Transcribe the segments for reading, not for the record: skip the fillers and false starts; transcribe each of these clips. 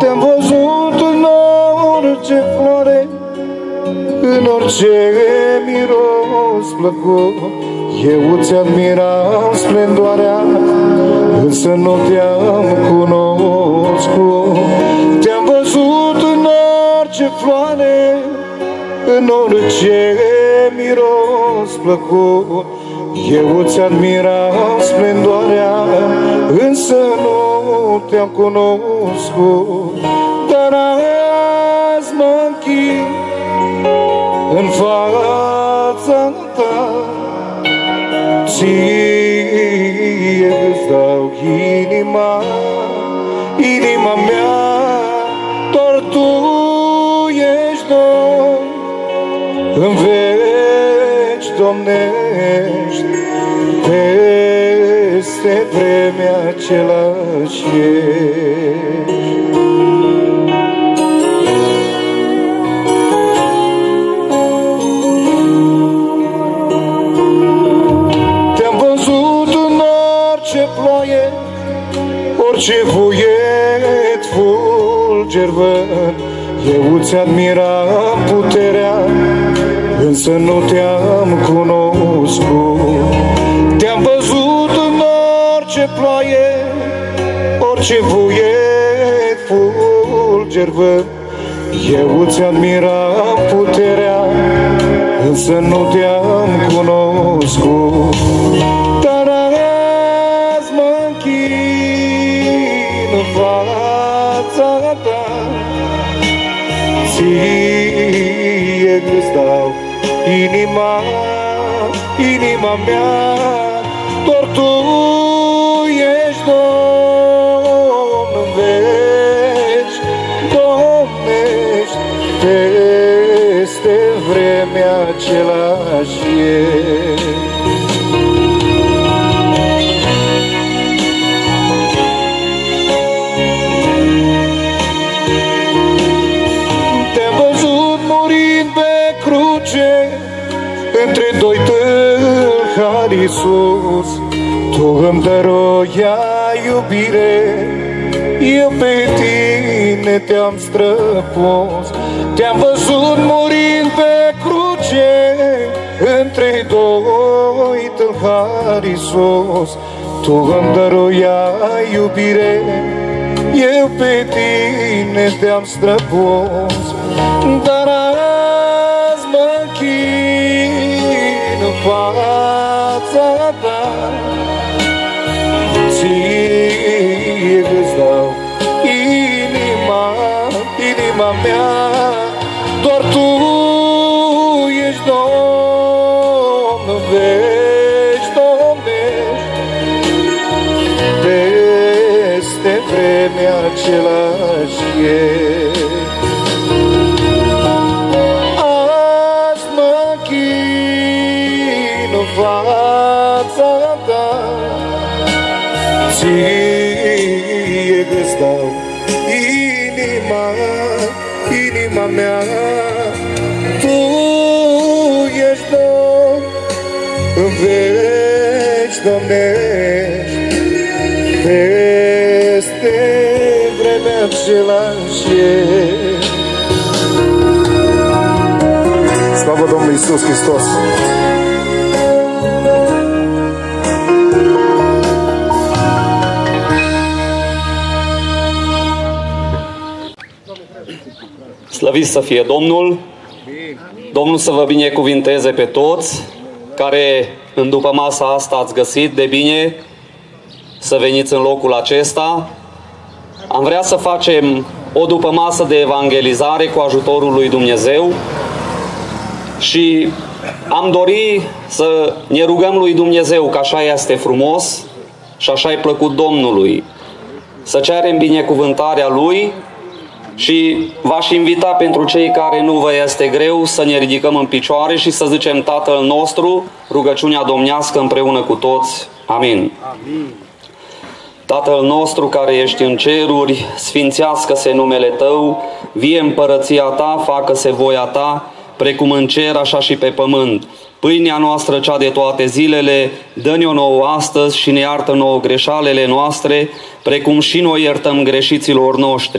Te-am văzut în orice floare, în orice miros plăcut. Eu ți-admiram splendoarea, însă nu te-am cunoscut. Te-am văzut în orice floare, în orice miros plăcut. Eu ți-admiram splendoarea, însă nu te-am cunoscut. Dar azi mă închin în fața ta, ție îți dau inima, inima mea, doar tu ești Domn, în veci domnești, peste vremea același ești. Te-am văzut în orice ploaie, orice vuiet fulger văd. Eu ți-admiram puterea, însă nu te-am cunoscut. Te-am văzut în orice ploaie, orice vuiet fulger văd. Eu ți-admiram puterea, însă nu te-am cunoscut. Dar azi mă închin în fața ta, ție îți dau inima, inima mea, doar tu ești Domn, în veci domnești, peste vremea același ești. Te-am văzut murind pe cruce, între doi tâlhari, Iisus. Tu îmi dăruiai iubire, eu pe tine te-am străpus. Te-am văzut murind pe cruce, între doi tâlhari, Iisus. Tu îmi dăruiai iubire, eu pe tine te-am străpus. Dar azi mă închin în fața ta, ție îți dau inima, inima mea, doar tu ești Domn, în veci domnești, peste vremea același ești. Azi mă închin în fața ta, ție îți dau inima, inima mea, tu ești Domn, în veci domnești, peste vremea același ești. Slavă Domnului Iisus Hristos! Slăvit să fie Domnul! Domnul să vă binecuvinteze pe toți care în după masa asta ați găsit de bine să veniți în locul acesta. Am vrea să facem o dupămasă de evangelizare cu ajutorul lui Dumnezeu și am dori să ne rugăm lui Dumnezeu, că așa este frumos și așa-i plăcut Domnului, să cerem binecuvântarea Lui. Și v-aș invita pentru cei care nu vă este greu să ne ridicăm în picioare și să zicem Tatăl nostru, rugăciunea domnească împreună cu toți. Amin. Amin. Tatăl nostru care ești în ceruri, sfințească-se numele Tău, vie împărăția Ta, facă-se voia Ta, precum în cer, așa și pe pământ. Pâinea noastră, cea de toate zilele, dă-ne-o nouă astăzi și ne iartă nouă greșalele noastre, precum și noi iertăm greșiților noștri.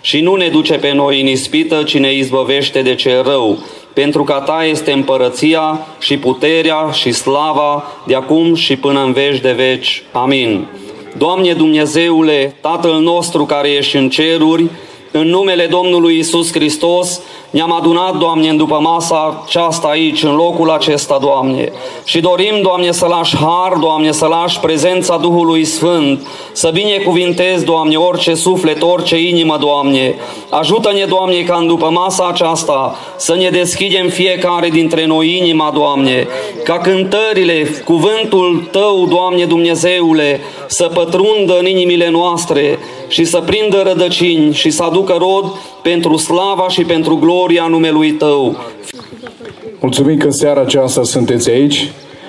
și nu ne duce pe noi în ispită, ci ne izbăvește de cel rău. Pentru că a Ta este împărăția și puterea și slava de acum și până în veci de veci. Amin. Doamne Dumnezeule, Tatăl nostru care ești în ceruri, în numele Domnului Iisus Hristos, ne-am adunat, Doamne, în după masa aceasta aici, în locul acesta, Doamne. Și dorim, Doamne, să lași har, Doamne, să lași prezența Duhului Sfânt, să binecuvintezi, Doamne, orice suflet, orice inimă, Doamne. Ajută-ne, Doamne, ca în după masa aceasta să ne deschidem fiecare dintre noi inima, Doamne, ca cântările, cuvântul Tău, Doamne Dumnezeule, să pătrundă în inimile noastre și să prindă rădăcini și să aducă rod pentru slava și pentru gloria numelui Tău. Mulțumim că în seara aceasta sunteți aici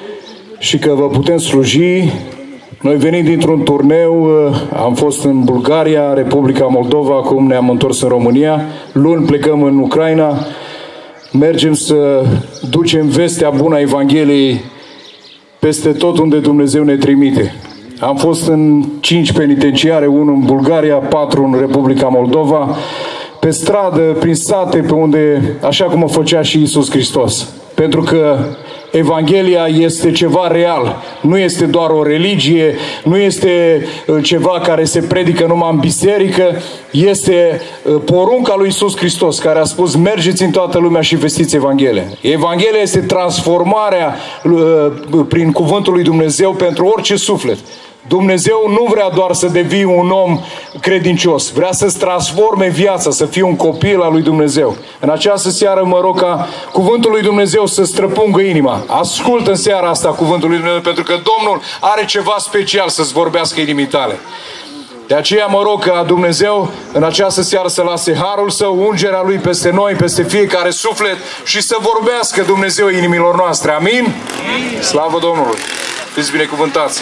și că vă putem sluji. Noi venim dintr-un turneu, am fost în Bulgaria, Republica Moldova, acum ne-am întors în România. Luni plecăm în Ucraina, mergem să ducem vestea bună a Evangheliei peste tot unde Dumnezeu ne trimite. Am fost în 5 penitenciare, 1 în Bulgaria, 4 în Republica Moldova, pe stradă, prin sate, pe unde, așa cum o făcea și Iisus Hristos. Pentru că Evanghelia este ceva real, nu este doar o religie, nu este ceva care se predică numai în biserică, este porunca lui Iisus Hristos, care a spus: mergeți în toată lumea și vestiți Evanghelia. Evanghelia este transformarea prin cuvântul lui Dumnezeu pentru orice suflet. Dumnezeu nu vrea doar să devii un om credincios, vrea să-ți transforme viața, să fii un copil al lui Dumnezeu. În această seară mă rog ca cuvântul lui Dumnezeu să străpungă inima. Ascultă în seara asta cuvântul lui Dumnezeu, pentru că Domnul are ceva special să-ți vorbească inimii tale. De aceea mă rog ca Dumnezeu în această seară să lase harul Său, ungerea Lui peste noi, peste fiecare suflet și să vorbească Dumnezeu inimilor noastre. Amin? Slavă Domnului! Fiți binecuvântați!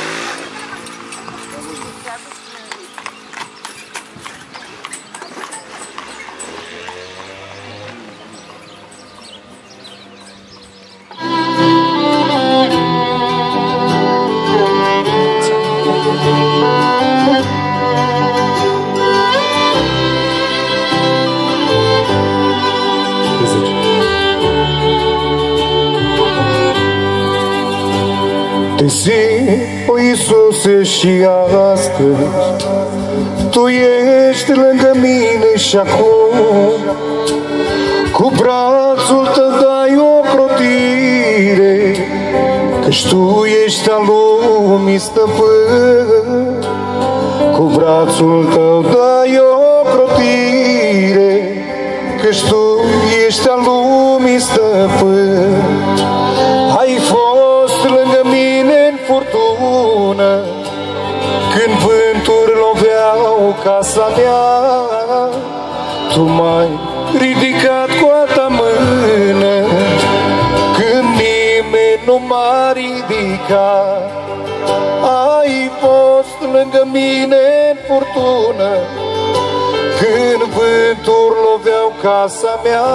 Te zic, o Iisuse, și astăzi Tu ești lângă mine și acum cu brațul Tău dai ocrotire, căci Tu ești al lumii stăpân. Cu brațul Tău dai ocrotire, căci Tu ești al lumii stăpân. Ai fost lângă mine în furtună, când vânturi loveau casa mea. Tu m-ai ridicat cu a Ta mână, când nimeni nu m-a ridicat. Ai fost lângă mine în furtună, când vânturi loveau casa mea.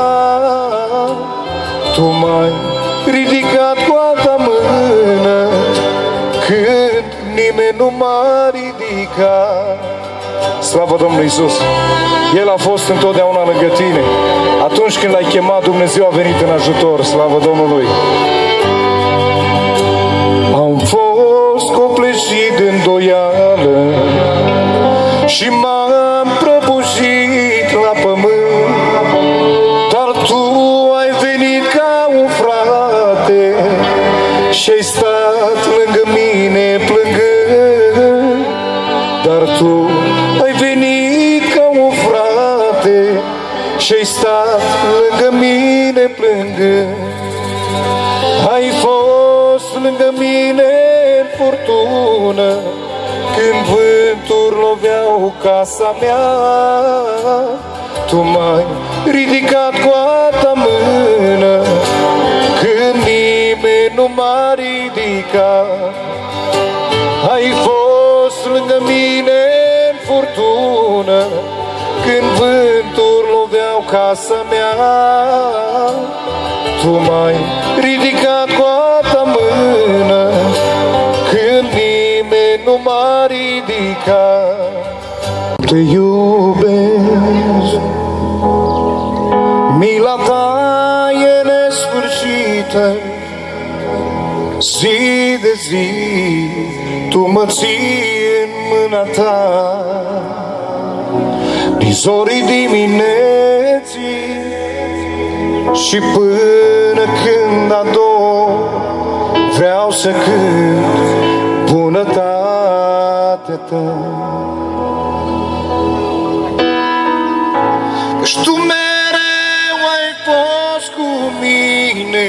Tu m-ai ridicat cu a Ta mână, când nimeni nu m-a ridicat. Slavă Domnului Iisus! El a fost întotdeauna lângă tine. Atunci când L-ai chemat, Dumnezeu a venit în ajutor. Slavă Domnului! Am fost copleșit de îndoială și m-am prăbușit la pământ, dar Tu ai venit ca un frate și-ai stat lângă mine plângând. Dar Tu ai venit ca un frate și-ai stat lângă mine plângând. Ai fost lângă mine în furtună, când vânturi loveau casa mea. Tu m-ai ridicat cu a Ta mână, când nimeni nu m-a ridicat. Ai fost lângă mine în furtună, când vânturi loveau casa mea. Tu m-ai ridicat cu a Ta mână, când nimeni nu m-a ridicat. Te iubesc ajută zi de zi, Tu mă ții în mâna Ta. Din zorii dimineții și până când ador, vreau să cânt bunătatea Ta. Căci Tu mereu ai fost cu mine,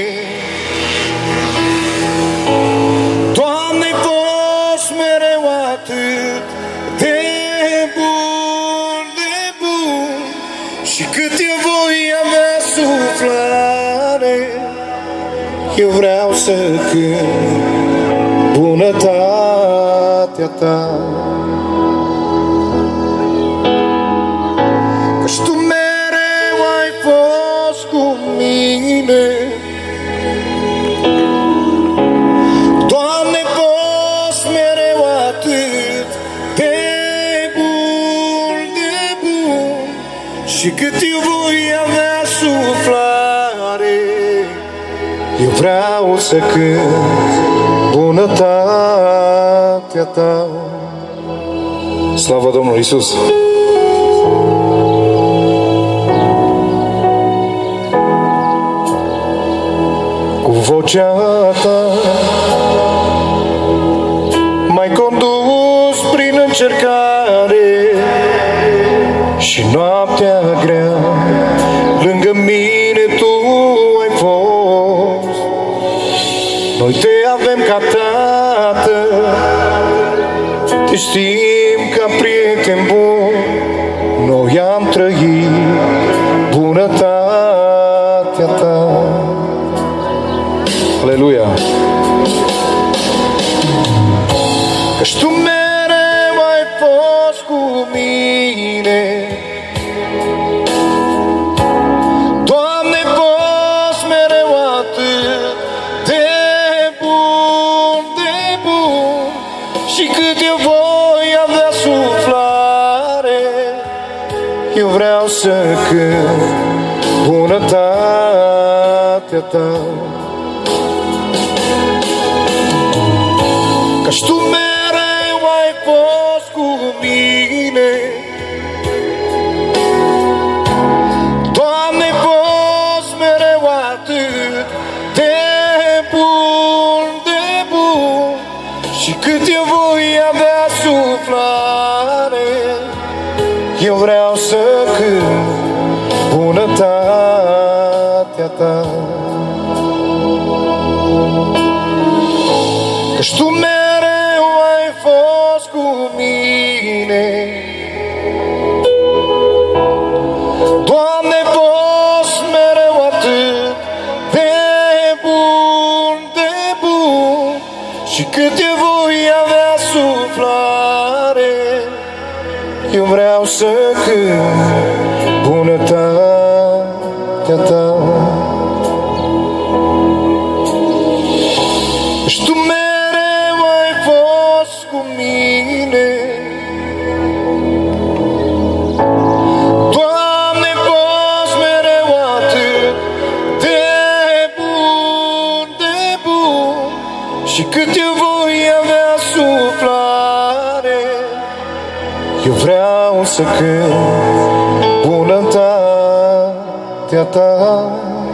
Doamne, ai fost mereu atât de bun, de bun. Și cât eu voi avea suflare, eu vreau să cânt bunătatea Ta. Căci Tu mereu ai fost cu mine, Doamne, ai fost mereu atât de bun, de bun. Și cât eu voi avea suflare, eu vreau să cânt bunătatea Ta. Slavă Domnului Iisus! Cu vocea Ta m-ai condus prin încercare și noaptea grea, lângă mine Tu ai fost. Noi Te avem ca Tată, Te știm ca prieten bun. Noi am trăit bunătatea Ta. Aleluia! Căci Tu mereu ai fost cu mine, Doamne, ai fost mereu atât de bun, de bun. Și cât eu voi avea suflare, eu vreau să cânt bunătatea Ta. Căci Tu mereu ai fost cu mine, Doamne, ai fost mereu atât de bun, de bun. Și cât eu voi avea suflare, eu vreau să cânt bunătatea Ta. Căci Tu mereu ai fost cu mine, Doamne, ai fost mereu atât de bun, de bun. Și cât eu voi avea suflare, eu vreau să cânt bunătatea Ta. Căci Tu mereu ai fost cu mine, Doamne, ai fost mereu atât de bun, de bun. Și cât eu voi avea suflare, eu vreau să cânt bunătatea Ta.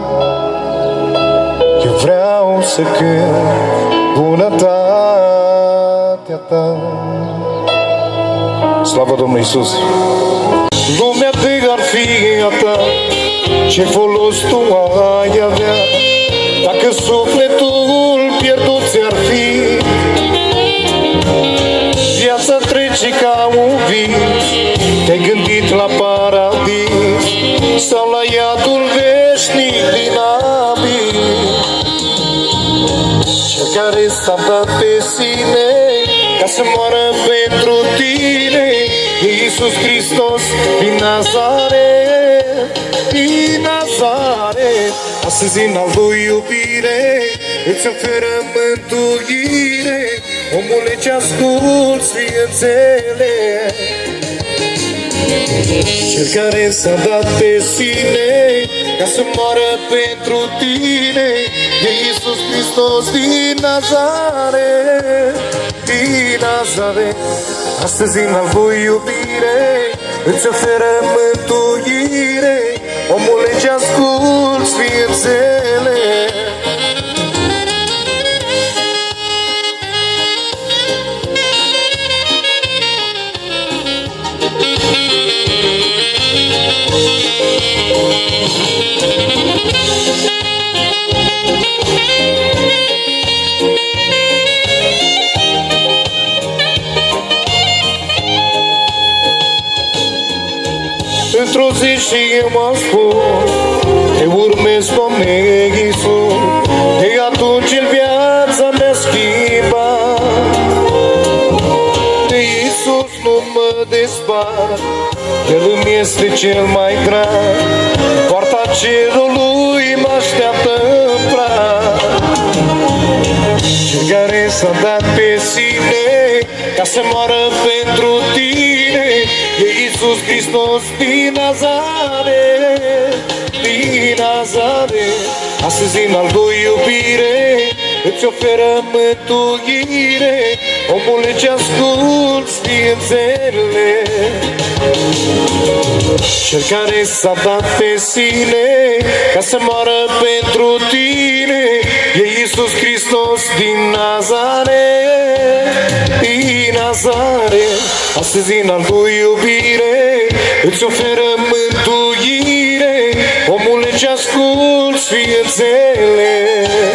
Eu vreau să cânt bunătatea Ta. Slavă Domnului Iisus! Lumea de ar fi a Ta, ce folos Tu ai avea dacă sufletul pierdut ți-ar fi? Viața trece ca un vis, te-ai gândit la paradis sau la iadul veșnic din abis. Cel care s-a dat pe sine ca să moară pentru tine, Iisus Hristos din Nazaret, din Nazaret. Astăzi în al Lui iubire îți oferă mântuire. Omule, ce asculți, fii înțeles. Cel care s-a dat pe sine ca să moară pentru tine e Iisus Hristos din Nazaret, din Nazaret. Astăzi în al lui iubire îți oferă mântuire, omule ce asculți, fii înțeles. Într-o zi și eu mă spun, te urmez, Doamne Iisus, de atunci în viața mea schimba. De Iisus nu mă despart, El îmi este cel mai drag, poarta cerului mă așteaptă în prag. Cel care s-a dat pe sine ca să moară pentru tine e Iisus Hristos din Nazaret, din Nazaret. Astăzi în al lui iubire îți oferă mântuire, omule ce asculți, fii înțeles. Cel care s-a dat pe sine ca să moară pentru tine e Iisus Hristos din Nazaret, din Nazaret. Astăzi în al lui iubire îți oferă mântuire, omule ce asculți, fii înțeles.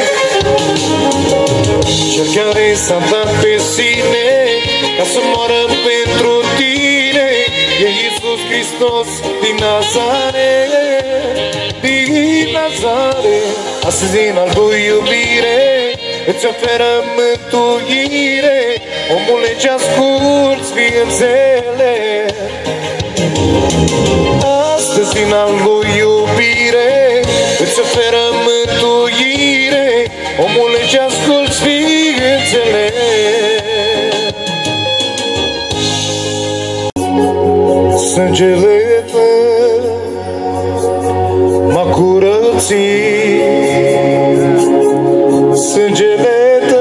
Cel care s-a dat pe sine ca să moară pentru tine e Iisus Hristos din Nazaret, din Nazaret. Astăzi în al lui iubire îți oferă mântuire, omule ce asculți, fii înțeles. Astăzi în al lui iubire îți oferă mântuire, omule ce asculți, fii înțeles. Sângele Tău m-a curățit, sângele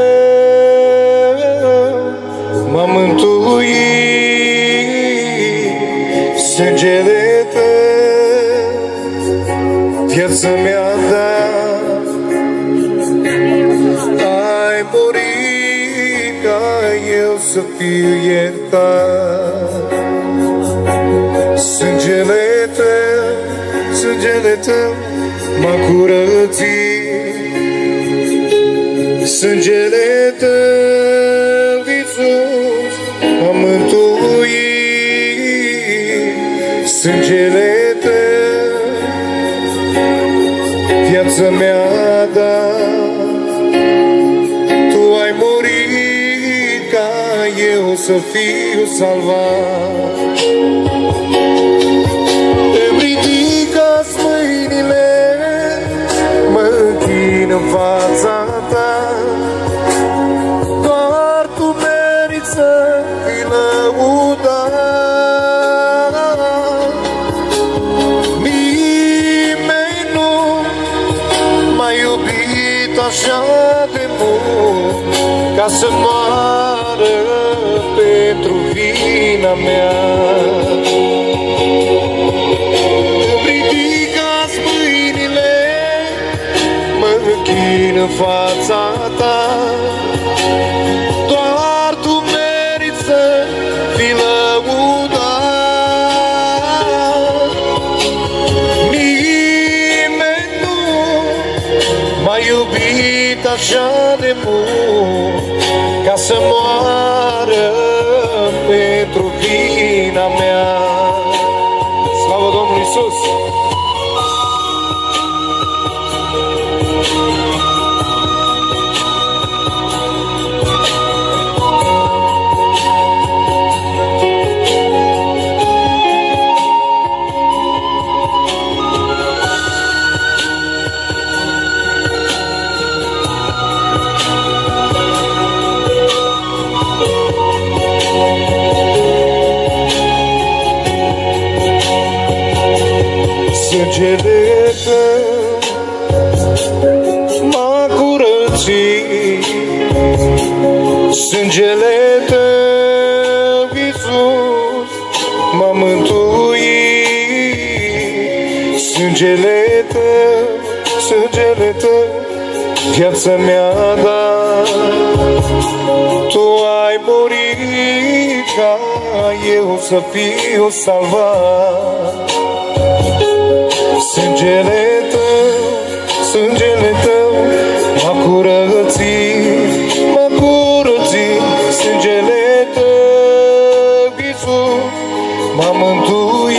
Tău m-a mântuit, sângele Tău viața mi-a dat. Ai murit ca eu să fiu iertat. Sângele Tău m-a curățit, sângele Tău, Iisus, m-a mântuit, sângele Tău viața mi-a dat. Tu ai murit ca eu să fiu salvat. În fața Ta, doar Tu meriți să fii lăudat. Nimeni nu m-a iubit așa de mult ca să moară pentru vina mea. În fața Ta, doar Tu meriți să fii lăudat. Nimeni nu m-a iubit așa de mult ca să moară pentru vina mea. Slavă Domnului Iisus! Sângele Tău m-a curățit, sângele Tău, Iisus, m-a mântuit. Sângele Tău, sângele Tău, viața mi-a dat. Tu ai murit ca eu să fiu salvat. Sângele Tău, sângele Tău m-a curățit, m-a curățit. Sângele Tău, Iisus, m-a mântuit.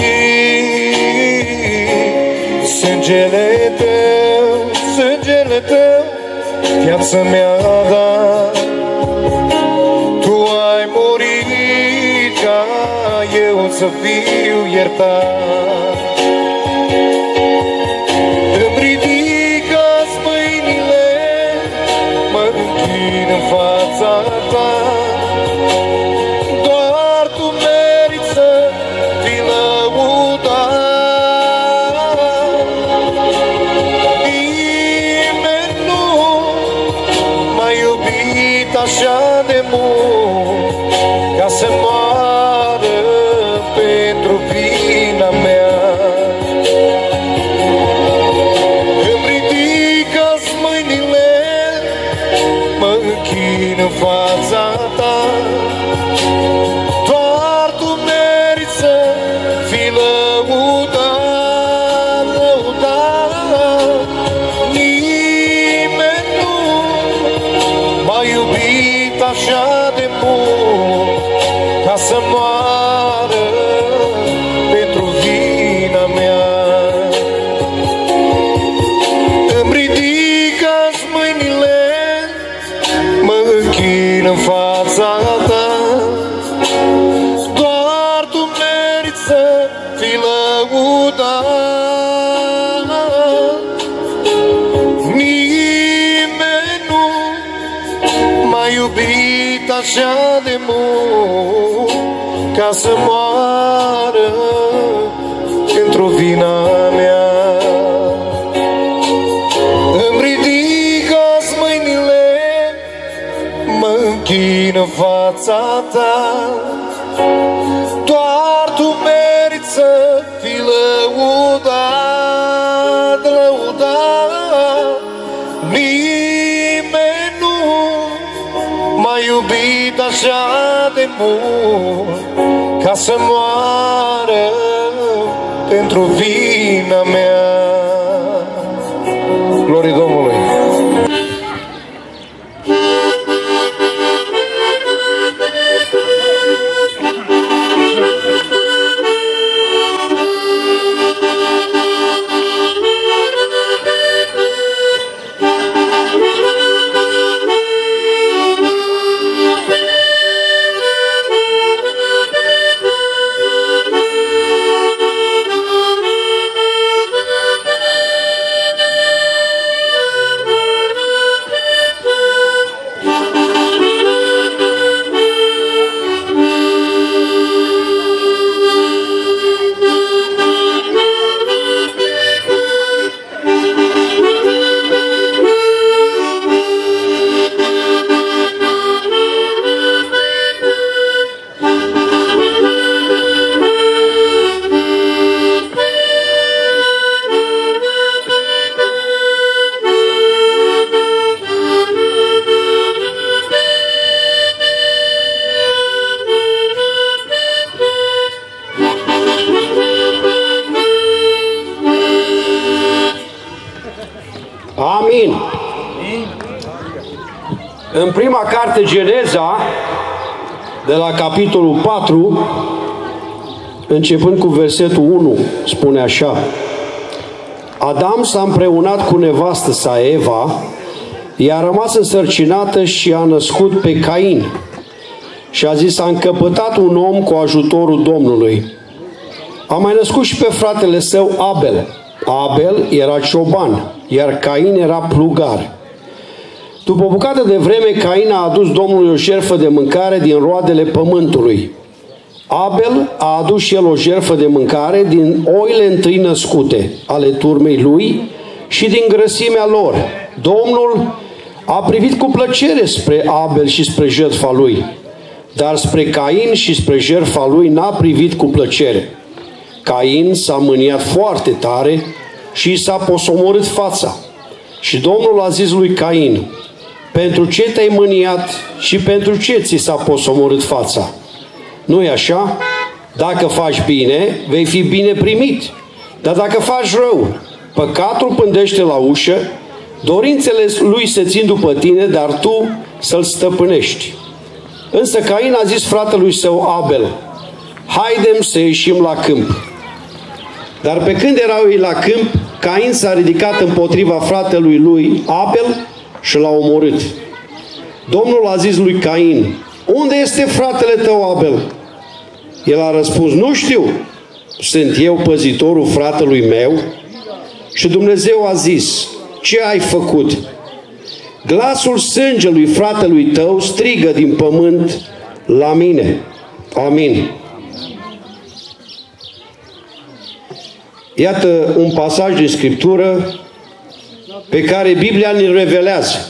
Sângele Tău, sângele Tău, viața mi-a dat. Tu ai murit ca eu să fiu iertat. Îmi ridică-ți mâinile, mă închin în fața Ta. Doar Tu meriți să fii lăudat. Nimeni nu m-a iubit așa de mult, ca să moară pentru vina mea. Îmi ridică-ți mâinile, mă închin în fața Ta. Doar Tu meriți să fii lăudat, lăudat. Nimeni nu m-a iubit așa de mult, ca să moară pentru vina mea. Îmi ridică-ți mâinile, mă închin în fața Ta. Doar Tu meriți să fii lăudat. Nimeni nu m-a iubit așa de mult, ca să moară pentru vina mea. Îmi ridică-ți mâinile, mă închin în fața Ta. Doar Tu meriți să fii lăudat, lăudat. Nimeni nu m-a iubit așa de mult, ca să moară pentru vina mea. Glorie Domnului! Amin. În prima carte, Geneza, de la capitolul 4, începând cu versetul 1, spune așa: Adam s-a împreunat cu nevastă sa Eva, ea a rămas însărcinată și a născut pe Cain. Și a zis: a încăpătat un om cu ajutorul Domnului. A mai născut și pe fratele său Abel. Abel era cioban, iar Cain era plugar. După o bucată de vreme, Cain a adus Domnului o jertfă de mâncare din roadele pământului. Abel a adus și el o jertfă de mâncare din oile întâi născute ale turmei lui și din grăsimea lor. Domnul a privit cu plăcere spre Abel și spre jertfa lui, dar spre Cain și spre jertfa lui n-a privit cu plăcere. Cain s-a mâniat foarte tare și i s-a posomorât fața. Și Domnul a zis lui Cain: pentru ce te-ai mâniat și pentru ce ți s-a posomorât fața? Nu-i așa? Dacă faci bine, vei fi bine primit. Dar dacă faci rău, păcatul pândește la ușă, dorințele lui se țin după tine, dar tu să-l stăpânești. Însă Cain a zis fratelui său Abel: haidem să ieșim la câmp. Dar pe când erau ei la câmp, Cain s-a ridicat împotriva fratelui lui Abel și l-a omorât. Domnul a zis lui Cain: unde este fratele tău Abel? El a răspuns: nu știu, sunt eu păzitorul fratelui meu? Și Dumnezeu a zis: ce ai făcut? Glasul sângelui fratelui tău strigă din pământ la mine. Amin. Iată un pasaj din Scriptură pe care Biblia ne revelează.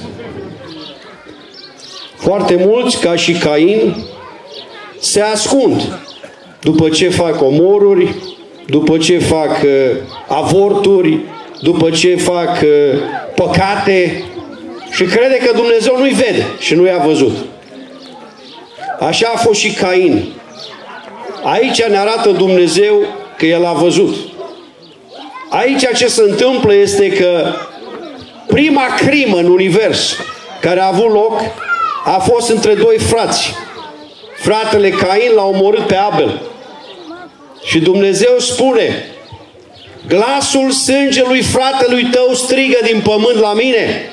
Foarte mulți, ca și Cain, se ascund după ce fac omoruri, după ce fac avorturi, după ce fac păcate și crede că Dumnezeu nu-i vede și nu i-a văzut. Așa a fost și Cain. Aici ne arată Dumnezeu că El a văzut. Aici ce se întâmplă este că prima crimă în univers care a avut loc a fost între doi frați. Fratele Cain l-a omorât pe Abel. Și Dumnezeu spune: glasul sângelui fratelui tău strigă din pământ la mine.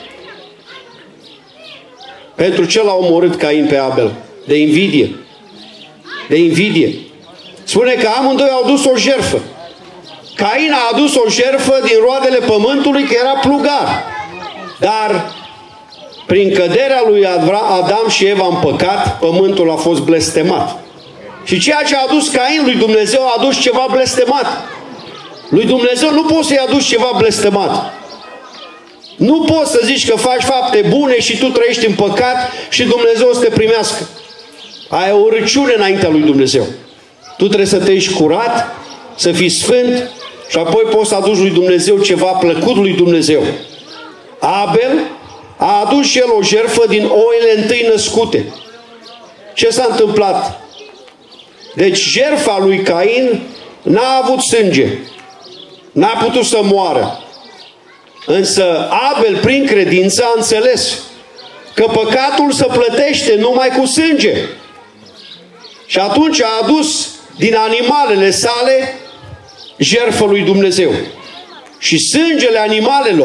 Pentru ce l-a omorât Cain pe Abel? De invidie. De invidie. Spune că amândoi au dus o jertfă. Cain a adus o jertfă din roadele pământului, că era plugar. Dar prin căderea lui Adam și Eva în păcat, pământul a fost blestemat. Și ceea ce a adus Cain, lui Dumnezeu a adus ceva blestemat. Lui Dumnezeu nu poți să-i aduci ceva blestemat. Nu poți să zici că faci fapte bune și tu trăiești în păcat și Dumnezeu să te primească. Ai o râciune înaintea lui Dumnezeu. Tu trebuie să te ești curat, să fii sfânt și apoi poți să aduci lui Dumnezeu ceva plăcut lui Dumnezeu. Abel a adus și el o jertfă din oile întâi născute. Ce s-a întâmplat? Deci jertfa lui Cain n-a avut sânge. N-a putut să moară. Însă Abel, prin credință, a înțeles că păcatul se plătește numai cu sânge. Și atunci a adus din animalele sale jertfă lui Dumnezeu. Și sângele animalelor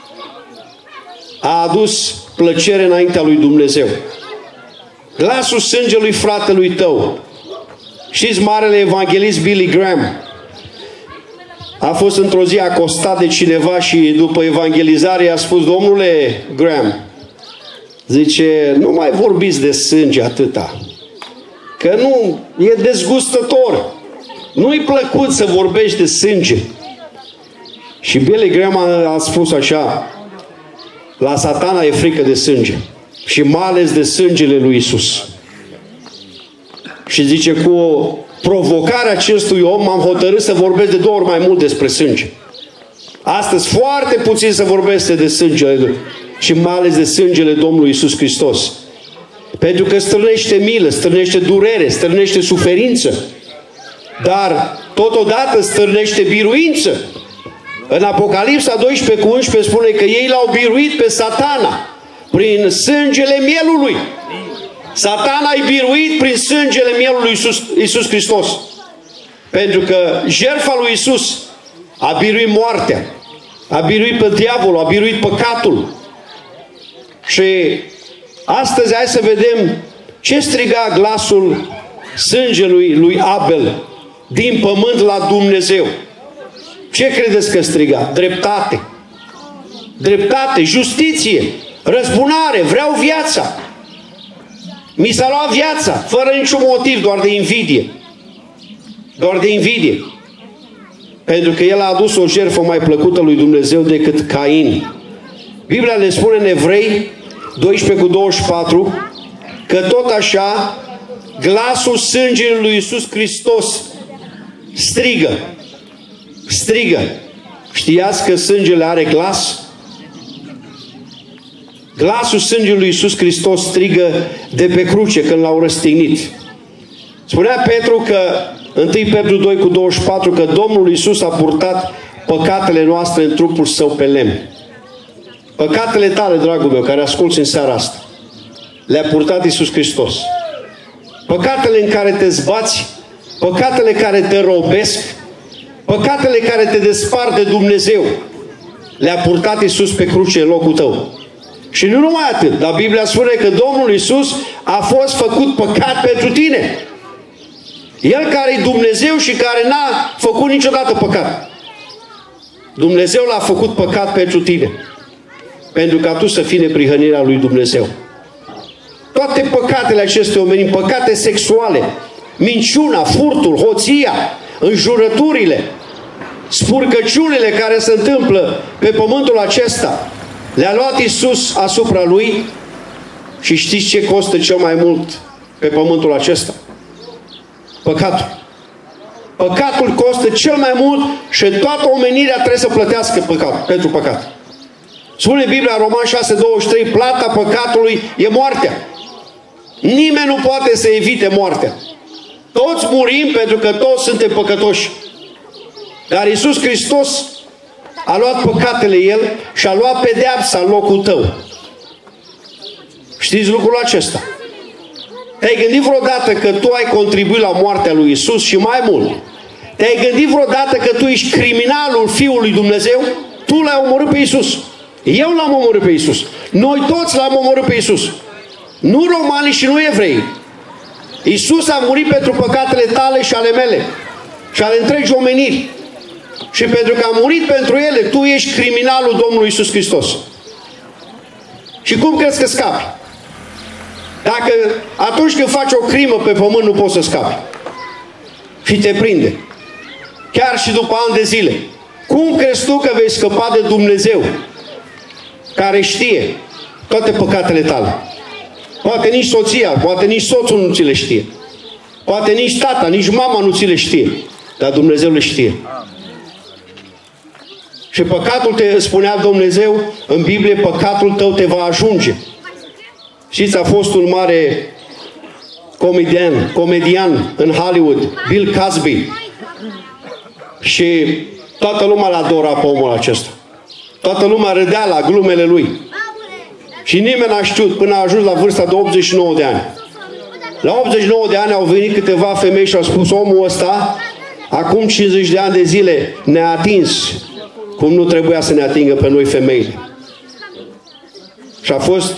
a adus plăcere înaintea lui Dumnezeu. Glasul sângelui fratelui tău. Știți, marele evanghelist Billy Graham a fost într-o zi acostat de cineva și după evangelizare i-a spus: domnule Graham, zice, nu mai vorbiți de sânge atâta, că nu, e dezgustător, nu-i plăcut să vorbești de sânge. Și Billy Graham a spus așa: la Satana e frică de sânge și mai ales de sângele lui Isus. Și zice, cu provocarea acestui om m-am hotărât să vorbesc de 2 ori mai mult despre sânge. Astăzi foarte puțin să vorbesc de sângele și mai ales de sângele Domnului Isus Hristos. Pentru că stârnește milă, stârnește durere, stârnește suferință, dar totodată stârnește biruință. În Apocalipsa 12:11 spune că ei l-au biruit pe Satana prin sângele mielului. Satana a biruit prin sângele mielului Iisus Hristos. Pentru că jertfa lui Iisus a biruit moartea, a biruit pe diavolul, a biruit păcatul. Și astăzi hai să vedem ce striga glasul sângelui lui Abel din pământ la Dumnezeu. Ce credeți că striga? Dreptate. Dreptate, justiție, răzbunare, vreau viața. Mi s-a luat viața, fără niciun motiv, doar de invidie. doar de invidie. Pentru că el a adus o jertfă mai plăcută lui Dumnezeu decât Cain. Biblia le spune în Evrei 12:24 că tot așa glasul sângelui lui Iisus Hristos strigă. Știați că sângele are glas? Glasul sângelui lui Iisus Hristos strigă de pe cruce când l-au răstignit. Spunea Petru că 1 Petru 2:24 că Domnul Iisus a purtat păcatele noastre în trupul său pe lemn. Păcatele tale, dragul meu, care asculți în seara asta, le-a purtat Iisus Hristos. Păcatele în care te zbați, păcatele care te robesc, păcatele care te despart de Dumnezeu, le-a purtat Iisus pe cruce în locul tău. Și nu numai atât, dar Biblia spune că Domnul Iisus a fost făcut păcat pentru tine. El care e Dumnezeu și care n-a făcut niciodată păcat. Dumnezeu l-a făcut păcat pentru tine. Pentru ca tu să fii neprihănirea lui Dumnezeu. Toate păcatele acestei omeniri, păcate sexuale, minciuna, furtul, hoția, înjurăturile, spurcăciunile care se întâmplă pe pământul acesta, le-a luat Iisus asupra lui. Și știți ce costă cel mai mult pe pământul acesta? Păcatul. Păcatul costă cel mai mult și toată omenirea trebuie să plătească pentru păcat. Spune Biblia, Roman 6:23, plata păcatului e moartea. Nimeni nu poate să evite moartea. Toți murim pentru că toți suntem păcătoși. Dar Iisus Hristos a luat păcatele El și a luat pedeapsa în locul tău. Știți lucrul acesta? Te-ai gândit vreodată că tu ai contribuit la moartea lui Iisus și mai mult? Te-ai gândit vreodată că tu ești criminalul Fiului lui Dumnezeu? Tu l-ai omorât pe Iisus. Eu l-am omorât pe Iisus. Noi toți l-am omorât pe Iisus. Nu romanii și nu evrei. Iisus a murit pentru păcatele tale și ale mele și ale întregi omeniri. Și pentru că a murit pentru ele, tu ești criminalul Domnului Iisus Hristos. Și cum crezi că scapi? Dacă atunci când faci o crimă pe pământ nu poți să scapi. Și te prinde. Chiar și după ani de zile. Cum crezi tu că vei scăpa de Dumnezeu care știe toate păcatele tale? Poate nici soția, poate nici soțul nu ți le știe. Poate nici tata, nici mama nu ți le știe. Dar Dumnezeu le știe. Și păcatul spunea Dumnezeu în Biblie, păcatul tău te va ajunge. Știți, a fost un mare comedian în Hollywood, Bill Cosby. Și toată lumea l-adora pe omul acesta. Toată lumea râdea la glumele lui. Și nimeni n-a știut până a ajuns la vârsta de 89 de ani. La 89 de ani au venit câteva femei și au spus, omul ăsta acum 50 de ani de zile ne-a atins cum nu trebuia să ne atingă pe noi femeile. Și a fost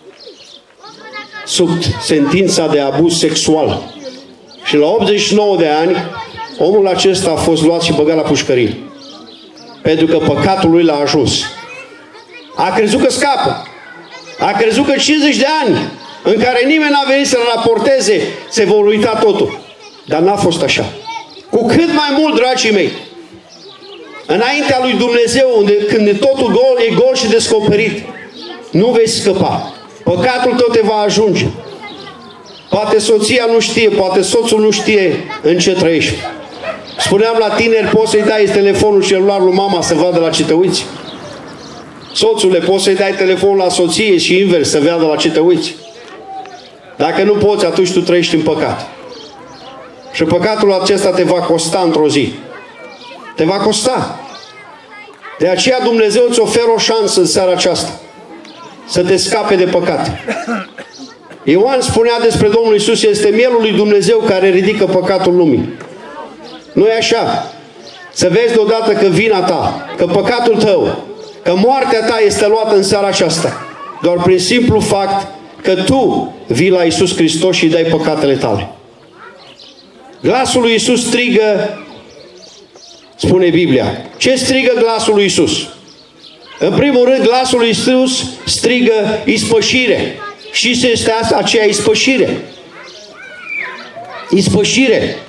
sub sentința de abuz sexual. Și la 89 de ani omul acesta a fost luat și băgat la pușcărie. Pentru că păcatul lui l-a ajuns. A crezut că scapă. A crezut că 50 de ani în care nimeni n-a venit să-l raporteze, se vor uita totul. Dar n-a fost așa. Cu cât mai mult, dragii mei, înaintea lui Dumnezeu, când totul e gol și descoperit, nu vei scăpa. Păcatul tău te va ajunge. Poate soția nu știe, poate soțul nu știe în ce trăiești. Spuneam la tineri, poți să-i dai telefonul celular lui mama să vadă la ce te uiți? Soțule, poți să-i dai telefonul la soție și invers, să vadă la ce te uiți? Dacă nu poți, atunci tu trăiești în păcat. Și păcatul acesta te va costa într-o zi. Te va costa. De aceea Dumnezeu îți oferă o șansă în seara aceasta să te scape de păcat. Ioan spunea despre Domnul Iisus, este mielul lui Dumnezeu care ridică păcatul lumii. Nu e așa? Să vezi deodată că vina ta, că păcatul tău, că moartea ta este luată în seara aceasta. Doar prin simplu fapt că tu vii la Iisus Hristos și îi dai păcatele tale. Glasul lui Iisus strigă, spune Biblia. Ce strigă glasul lui Iisus? În primul rând, glasul lui Iisus strigă ispășire. Și ce este aceea ispășire? Ispășire.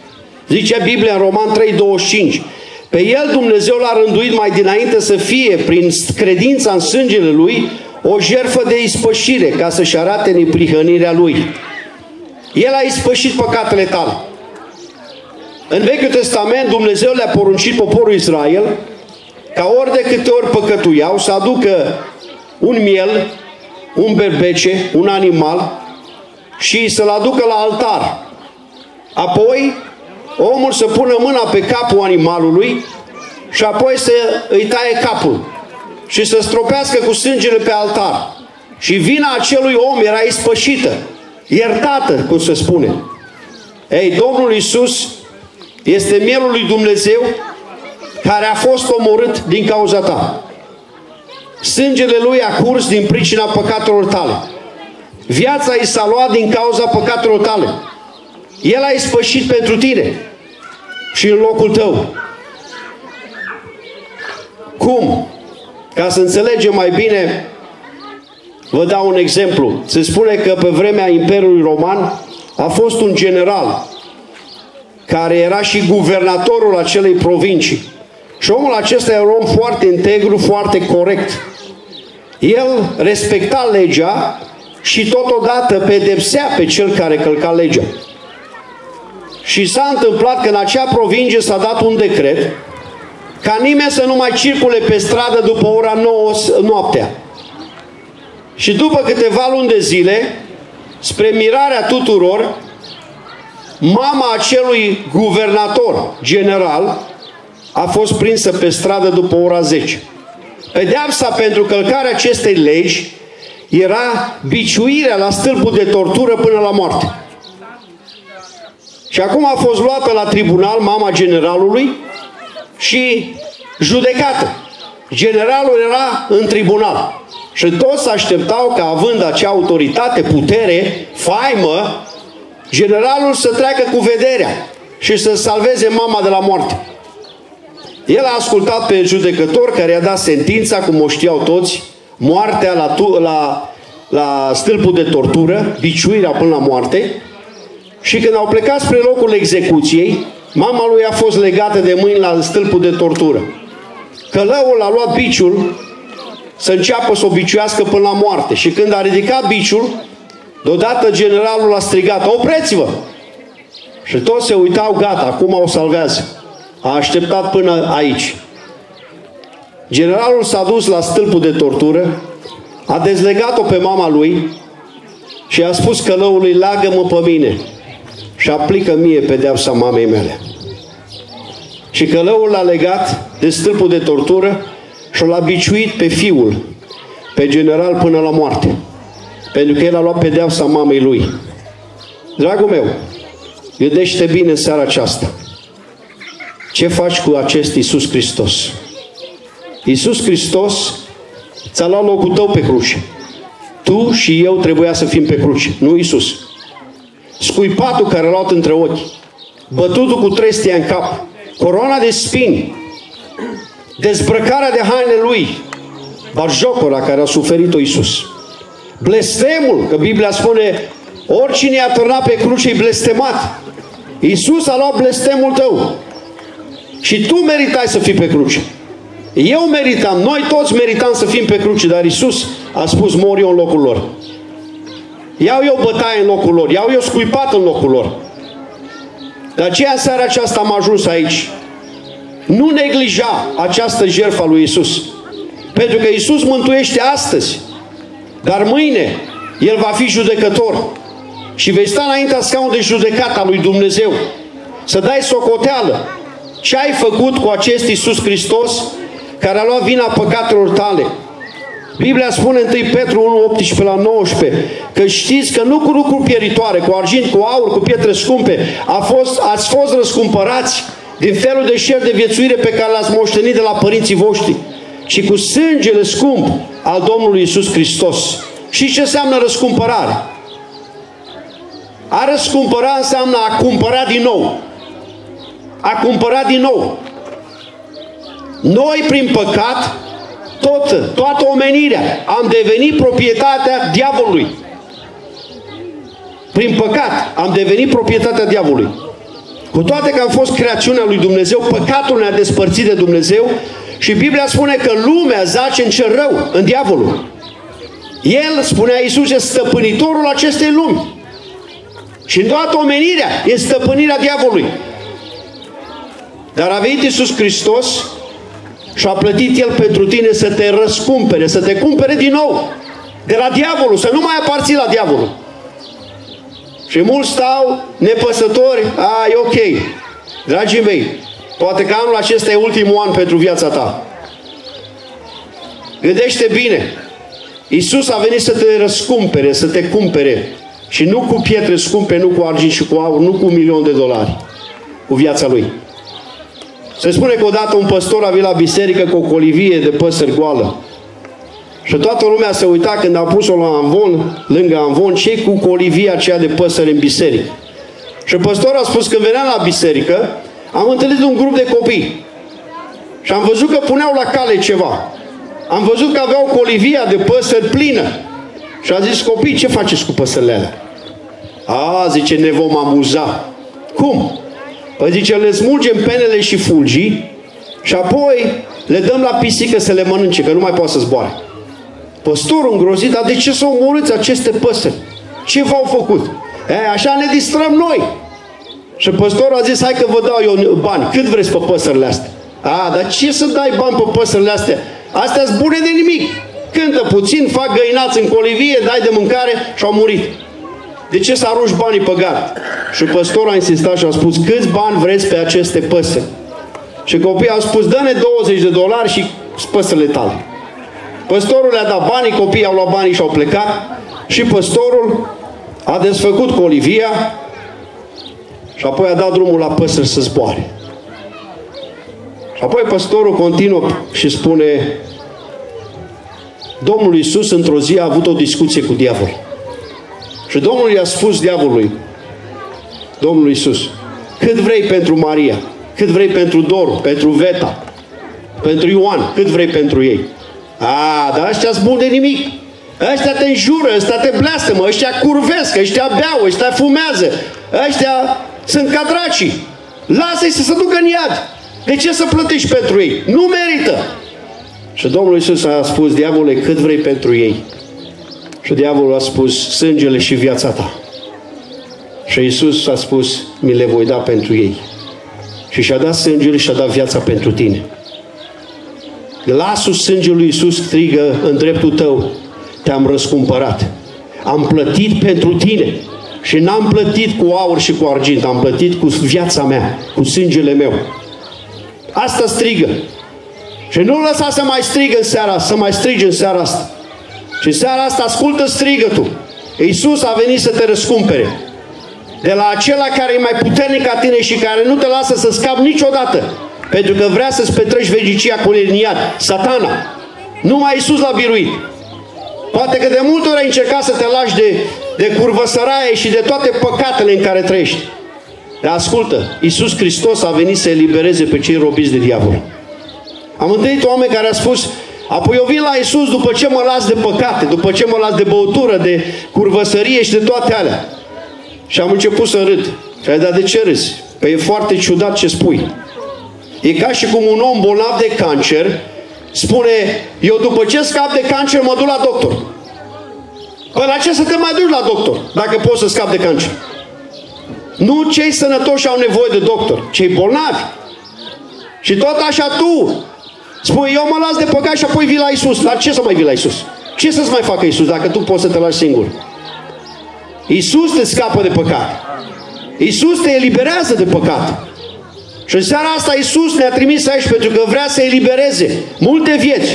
Zice Biblia în Roman 3:25. Pe el Dumnezeu l-a rânduit mai dinainte să fie, prin credința în sângele lui, o jertfă de ispășire, ca să-și arate neprihănirea lui. El a ispășit păcatele tale. În Vechiul Testament Dumnezeu le-a poruncit poporul Israel ca ori de câte ori păcătuiau să aducă un miel, un berbece, un animal și să-l aducă la altar. Apoi omul să pună mâna pe capul animalului și apoi să îi taie capul și să stropească cu sângele pe altar. Și vina acelui om era ispășită, iertată, cum se spune. Ei, Domnul Iisus este mielul lui Dumnezeu care a fost omorât din cauza ta. Sângele lui a curs din pricina păcatelor tale. Viața i s-a luat din cauza păcatelor tale. El a ispășit pentru tine și în locul tău. Cum? Ca să înțelegem mai bine, vă dau un exemplu. Se spune că pe vremea Imperiului Roman a fost un general care era și guvernatorul acelei provincii. Și omul acesta era un om foarte integru, foarte corect. El respecta legea și totodată pedepsea pe cel care călca legea. Și s-a întâmplat că în acea provincie s-a dat un decret ca nimeni să nu mai circule pe stradă după ora 9 noaptea. Și după câteva luni de zile, spre mirarea tuturor, mama acelui guvernator general a fost prinsă pe stradă după ora 10. Pedeapsa pentru călcarea acestei legi era biciuirea la stâlpul de tortură până la moarte. Și acum a fost luată la tribunal mama generalului și judecată. Generalul era în tribunal. Și toți așteptau că, având acea autoritate, putere, faimă, generalul să treacă cu vederea și să salveze mama de la moarte. El a ascultat pe judecător care i-a dat sentința, cum o știau toți, moartea la stâlpul de tortură, biciuirea până la moarte. Și când au plecat spre locul execuției, mama lui a fost legată de mâini la stâlpul de tortură. Călăul a luat biciul să înceapă să o biciuiască până la moarte. Și când a ridicat biciul, deodată generalul a strigat: opreți-vă! Și toți se uitau, gata, acum o salvează. A așteptat până aici. Generalul s-a dus la stâlpul de tortură, a dezlegat-o pe mama lui și a spus călăului: leagă-mă pe mine și aplică mie pedeapsa mamei mele. Și călăul l-a legat de stâlpul de tortură și l-a biciuit pe fiul, pe general, până la moarte. Pentru că el a luat pedeapsa mamei lui. Dragul meu, gândește bine în seara aceasta. Ce faci cu acest Iisus Hristos? Iisus Hristos ți-a luat locul tău pe cruce. Tu și eu trebuia să fim pe cruce, nu Iisus. Scuipatul care l-a luat între ochi, bătutul cu trestia în cap, coroana de spini, dezbrăcarea de haine lui, batjocora care a suferit-o Iisus. Blestemul, că Biblia spune: oricine i-a târnat pe cruce e blestemat. Iisus a luat blestemul tău. Și tu meritai să fii pe cruce. Eu meritam, noi toți meritam să fim pe cruce, dar Iisus a spus: mor eu în locul lor. Iau eu bătaie în locul lor, iau eu scuipat în locul lor. De aceea în seara aceasta am ajuns aici. Nu neglija această jertfă a lui Iisus. Pentru că Iisus mântuiește astăzi, dar mâine El va fi judecător. Și vei sta înaintea scaunului de judecată a lui Dumnezeu. Să dai socoteală ce ai făcut cu acest Iisus Hristos care a luat vina păcatelor tale. Biblia spune 1 Petru 1:18-19 că știți că nu cu lucruri pieritoare, cu argint, cu aur, cu pietre scumpe ați fost răscumpărați din felul de șer de viețuire pe care l-ați moștenit de la părinții voștri, ci cu sângele scump al Domnului Iisus Hristos. Și ce înseamnă răscumpărare? A răscumpăra înseamnă a cumpăra din nou. A cumpărat din nou. Noi, prin păcat, toată omenirea, am devenit proprietatea diavolului. Prin păcat, am devenit proprietatea diavolului. Cu toate că am fost creațiunea lui Dumnezeu, păcatul ne-a despărțit de Dumnezeu și Biblia spune că lumea zace în cel rău, în diavolul. El, spunea Iisus, este stăpânitorul acestei lumi. Și în toată omenirea este stăpânirea diavolului. Dar a venit Iisus Hristos și a plătit El pentru tine să te răscumpere, să te cumpere din nou de la diavolul, să nu mai aparții la diavolul. Și mulți stau nepăsători, e ok. Dragii mei, poate că anul acesta e ultimul an pentru viața ta. Gândește bine. Iisus a venit să te răscumpere, să te cumpere. Și nu cu pietre scumpe, nu cu argint și cu aur, nu cu $1.000.000. Cu viața Lui. Se spune că odată un păstor a venit la biserică cu o colivie de păsări goală. Și toată lumea se uita când au pus-o la amvon, lângă amvon, ce cu colivia aceea de păsări în biserică. Și păstorul a spus, când veneam la biserică, am întâlnit un grup de copii. Și am văzut că puneau la cale ceva. Am văzut că aveau colivia de păsări plină. Și a zis, copii, ce faceți cu păsările alea? Zice, ne vom amuza. Cum? Păi zice, le smulgem penele și fulgii și apoi le dăm la pisică să le mănânce, că nu mai poate să zboare. Păstorul îngrozit, dar de ce s-au omorât aceste păsări? Ce v-au făcut? Așa ne distrăm noi. Și păstorul a zis, hai că vă dau eu bani. Cât vreți pe păsările astea? Dar ce să dai bani pe păsările astea? Astea-s bune de nimic. Cântă puțin, fac găinați în colivie, dai de mâncare și au murit. De ce să arunci banii pe gard? Și păstorul a insistat și a spus, câți bani vreți pe aceste păsări? Și copiii au spus, dă-ne $20 și păsările tale. Păstorul le-a dat banii, copiii au luat banii și au plecat. Și păstorul a desfăcut colivia și apoi a dat drumul la păsări să zboare. Și apoi păstorul continuă și spune, Domnul Iisus într-o zi a avut o discuție cu diavolul. Și Domnul i-a spus diavolului, Domnul Iisus, cât vrei pentru Maria, cât vrei pentru Doru, pentru Veta, pentru Ioan, cât vrei pentru ei. Dar ăștia-s buni de nimic. Ăștia te înjură, ăștia te blestemă, ăștia curvesc, ăștia beau, ăștia fumează, ăștia sunt ca dracii. Lasă-i să se ducă în iad. De ce să plătești pentru ei? Nu merită. Și Domnul Iisus a spus, diavolule, cât vrei pentru ei? Și diavolul a spus, sângele și viața ta. Și Iisus a spus, mi le voi da pentru ei. Și și-a dat sângele și-a dat viața pentru tine. Glasul sângelui Iisus strigă în dreptul tău, te-am răscumpărat. Am plătit pentru tine. Și n-am plătit cu aur și cu argint, am plătit cu viața mea, cu sângele meu. Asta strigă. Și nu lăsa să mai strigă în seara asta, să mai strigi în seara asta. Și seara asta ascultă strigătul. Iisus a venit să te răscumpere. De la acela care e mai puternic ca tine și care nu te lasă să scapi niciodată. Pentru că vrea să-ți petreci veșnicia cu el în iad. Satana. Numai Iisus l-a biruit. Poate că de multe ori ai încercat să te lași de curvăsăraie și de toate păcatele în care trăiești. Dar ascultă, Iisus Hristos a venit să elibereze pe cei robiți de diavol. Am întâlnit oameni care au spus, apoi eu vin la Iisus după ce mă las de păcate, după ce mă las de băutură, de curvăsărie și de toate alea. Și am început să râd. Și ai dat, de ce râzi? Păi e foarte ciudat ce spui. E ca și cum un om bolnav de cancer spune, eu după ce scap de cancer mă duc la doctor. Păi la ce să te mai duci la doctor dacă poți să scapi de cancer? Nu cei sănătoși au nevoie de doctor, cei bolnavi. Și tot așa tu spui, eu mă las de păcat și apoi vii la Iisus. La ce să mai vii la Iisus? Ce să-ți mai facă Iisus dacă tu poți să te lași singur? Iisus te scapă de păcat. Iisus te eliberează de păcat. Și în seara asta Iisus ne-a trimis aici pentru că vrea să elibereze multe vieți.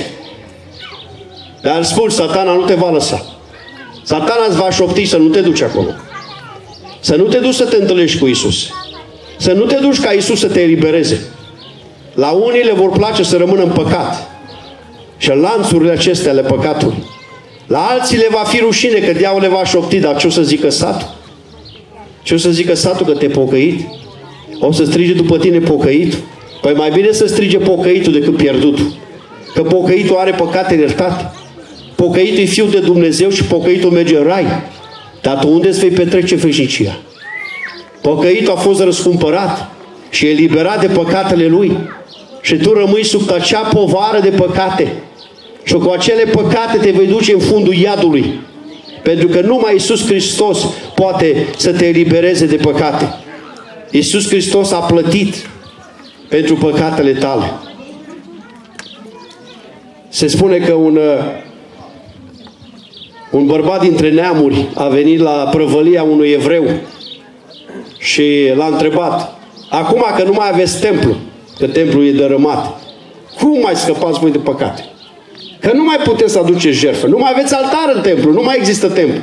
Dar spun, Satana nu te va lăsa. Satana îți va șopti să nu te duci acolo. Să nu te duci să te întâlnești cu Iisus. Să nu te duci ca Iisus să te elibereze. La unii le vor place să rămână în păcat. Și în lanțurile acestea ale păcatului. La alții le va fi rușine că diavolul le va șopti, dar ce o să zică satul? Ce o să zică satul, că te-ai pocăit? O să strige după tine pocăitul? Păi mai bine să strige pocăitul decât pierdutul. Că pocăitul are păcate iertate. Pocăitul e Fiul de Dumnezeu și pocăitul merge în rai. Dar tu unde îți vei petrece veșnicia? Pocăitul a fost răscumpărat și eliberat de păcatele lui. Și tu rămâi sub acea povară de păcate. Și cu acele păcate te vei duce în fundul iadului. Pentru că numai Iisus Hristos poate să te elibereze de păcate. Iisus Hristos a plătit pentru păcatele tale. Se spune că un bărbat dintre neamuri a venit la prăvălia unui evreu și l-a întrebat: acum că nu mai aveți templu, că templul e dărâmat, cum mai scăpați voi de păcate? Că nu mai puteți să aduceți jertfă, nu mai aveți altar în templu, nu mai există templu.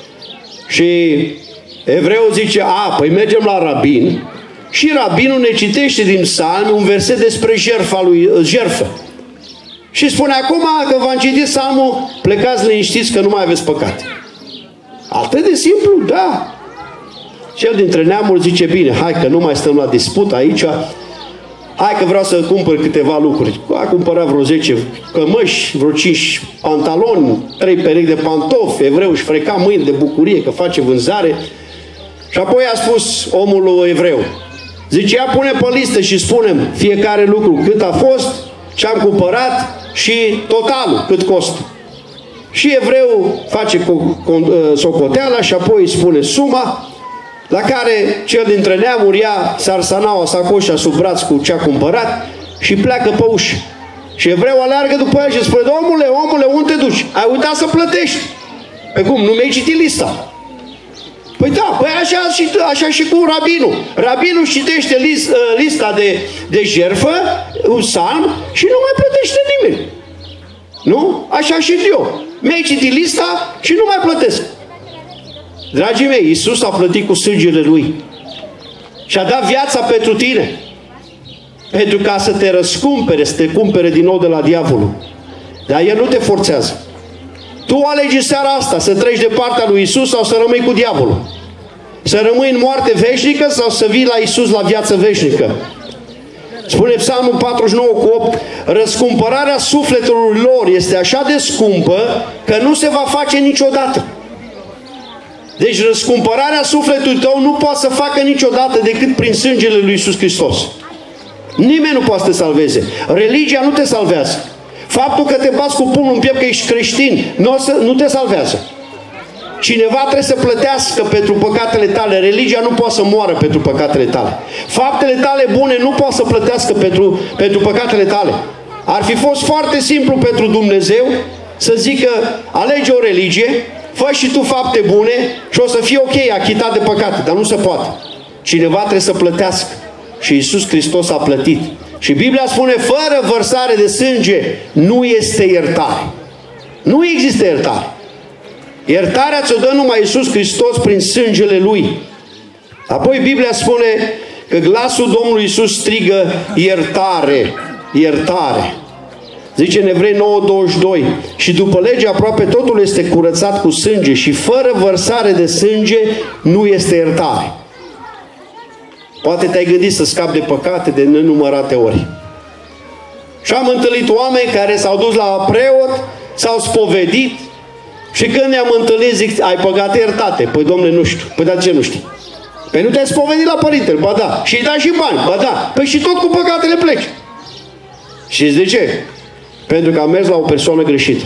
Și evreul zice: păi mergem la rabin și rabinul ne citește din psalmi un verset despre jertfă. Și spune: acum că v-am citit psalmul, plecați liniștiți că nu mai aveți păcate. Atât de simplu? Da. Cel dintre neamuri zice: bine, hai că nu mai stăm la dispută aici, hai că vreau să cumpăr câteva lucruri. A cumpărat vreo 10 cămăși, vreo 5 pantaloni, 3 perechi de pantofi. Evreu își freca mâini de bucurie că face vânzare. Și apoi a spus omul evreu, zice: ia pune pe listă și spunem fiecare lucru cât a fost, ce am cumpărat și totalul cât costă. Și evreu face socoteala și apoi spune suma, la care cel dintre neamuri ia sarsanaua, sacoșa sub braț cu ce a cumpărat și pleacă pe ușă. Și evreu aleargă după el și spune: omule, unde te duci? Ai uitat să plătești. Pe cum? Nu mi-ai citit lista? Păi da, păi așa și cu rabinul. Rabinul citește lista de jertfă, un psalm, și nu mai plătește nimeni. Nu? Așa și eu. Mi-ai citit lista și nu mai plătesc. Dragii mei, Iisus a plătit cu sângele Lui și a dat viața pentru tine, pentru ca să te răscumpere, să te cumpere din nou de la diavolul. Dar El nu te forțează. Tu alegi seara asta să treci de partea lui Iisus sau să rămâi cu diavolul. Să rămâi în moarte veșnică sau să vii la Iisus la viață veșnică. Spune Psalmul 49:8: răscumpărarea sufletului lor este așa de scumpă că nu se va face niciodată. Deci răscumpărarea sufletului tău nu poate să facă niciodată decât prin sângele lui Iisus Hristos. Nimeni nu poate să te salveze. Religia nu te salvează. Faptul că te bați cu pumnul în piept că ești creștin nu te salvează. Cineva trebuie să plătească pentru păcatele tale. Religia nu poate să moară pentru păcatele tale. Faptele tale bune nu poate să plătească pentru păcatele tale. Ar fi fost foarte simplu pentru Dumnezeu să zică: alege o religie, fă și tu fapte bune și o să fii ok, achitat de păcate. Dar nu se poate. Cineva trebuie să plătească. Și Iisus Hristos a plătit. Și Biblia spune: fără vărsare de sânge nu este iertare. Nu există iertare. Iertarea ți-o dă numai Iisus Hristos prin sângele Lui. Apoi Biblia spune că glasul Domnului Iisus strigă: iertare, iertare. Zice în Evrei 9:22: și după lege aproape totul este curățat cu sânge și fără vărsare de sânge nu este iertare. Poate te-ai gândit să scapi de păcate de nenumărate ori. Și am întâlnit oameni care s-au dus la preot, s-au spovedit și când ne-am întâlnit zic: ai păcate iertate. Păi domnule, nu știu. Păi de ce nu știi? Păi nu te-ai spovedit la părintele. Ba da. Și îi dai și bani. Ba da. Păi și tot cu păcatele pleci. Și de ce? Pentru că am mers la o persoană greșită.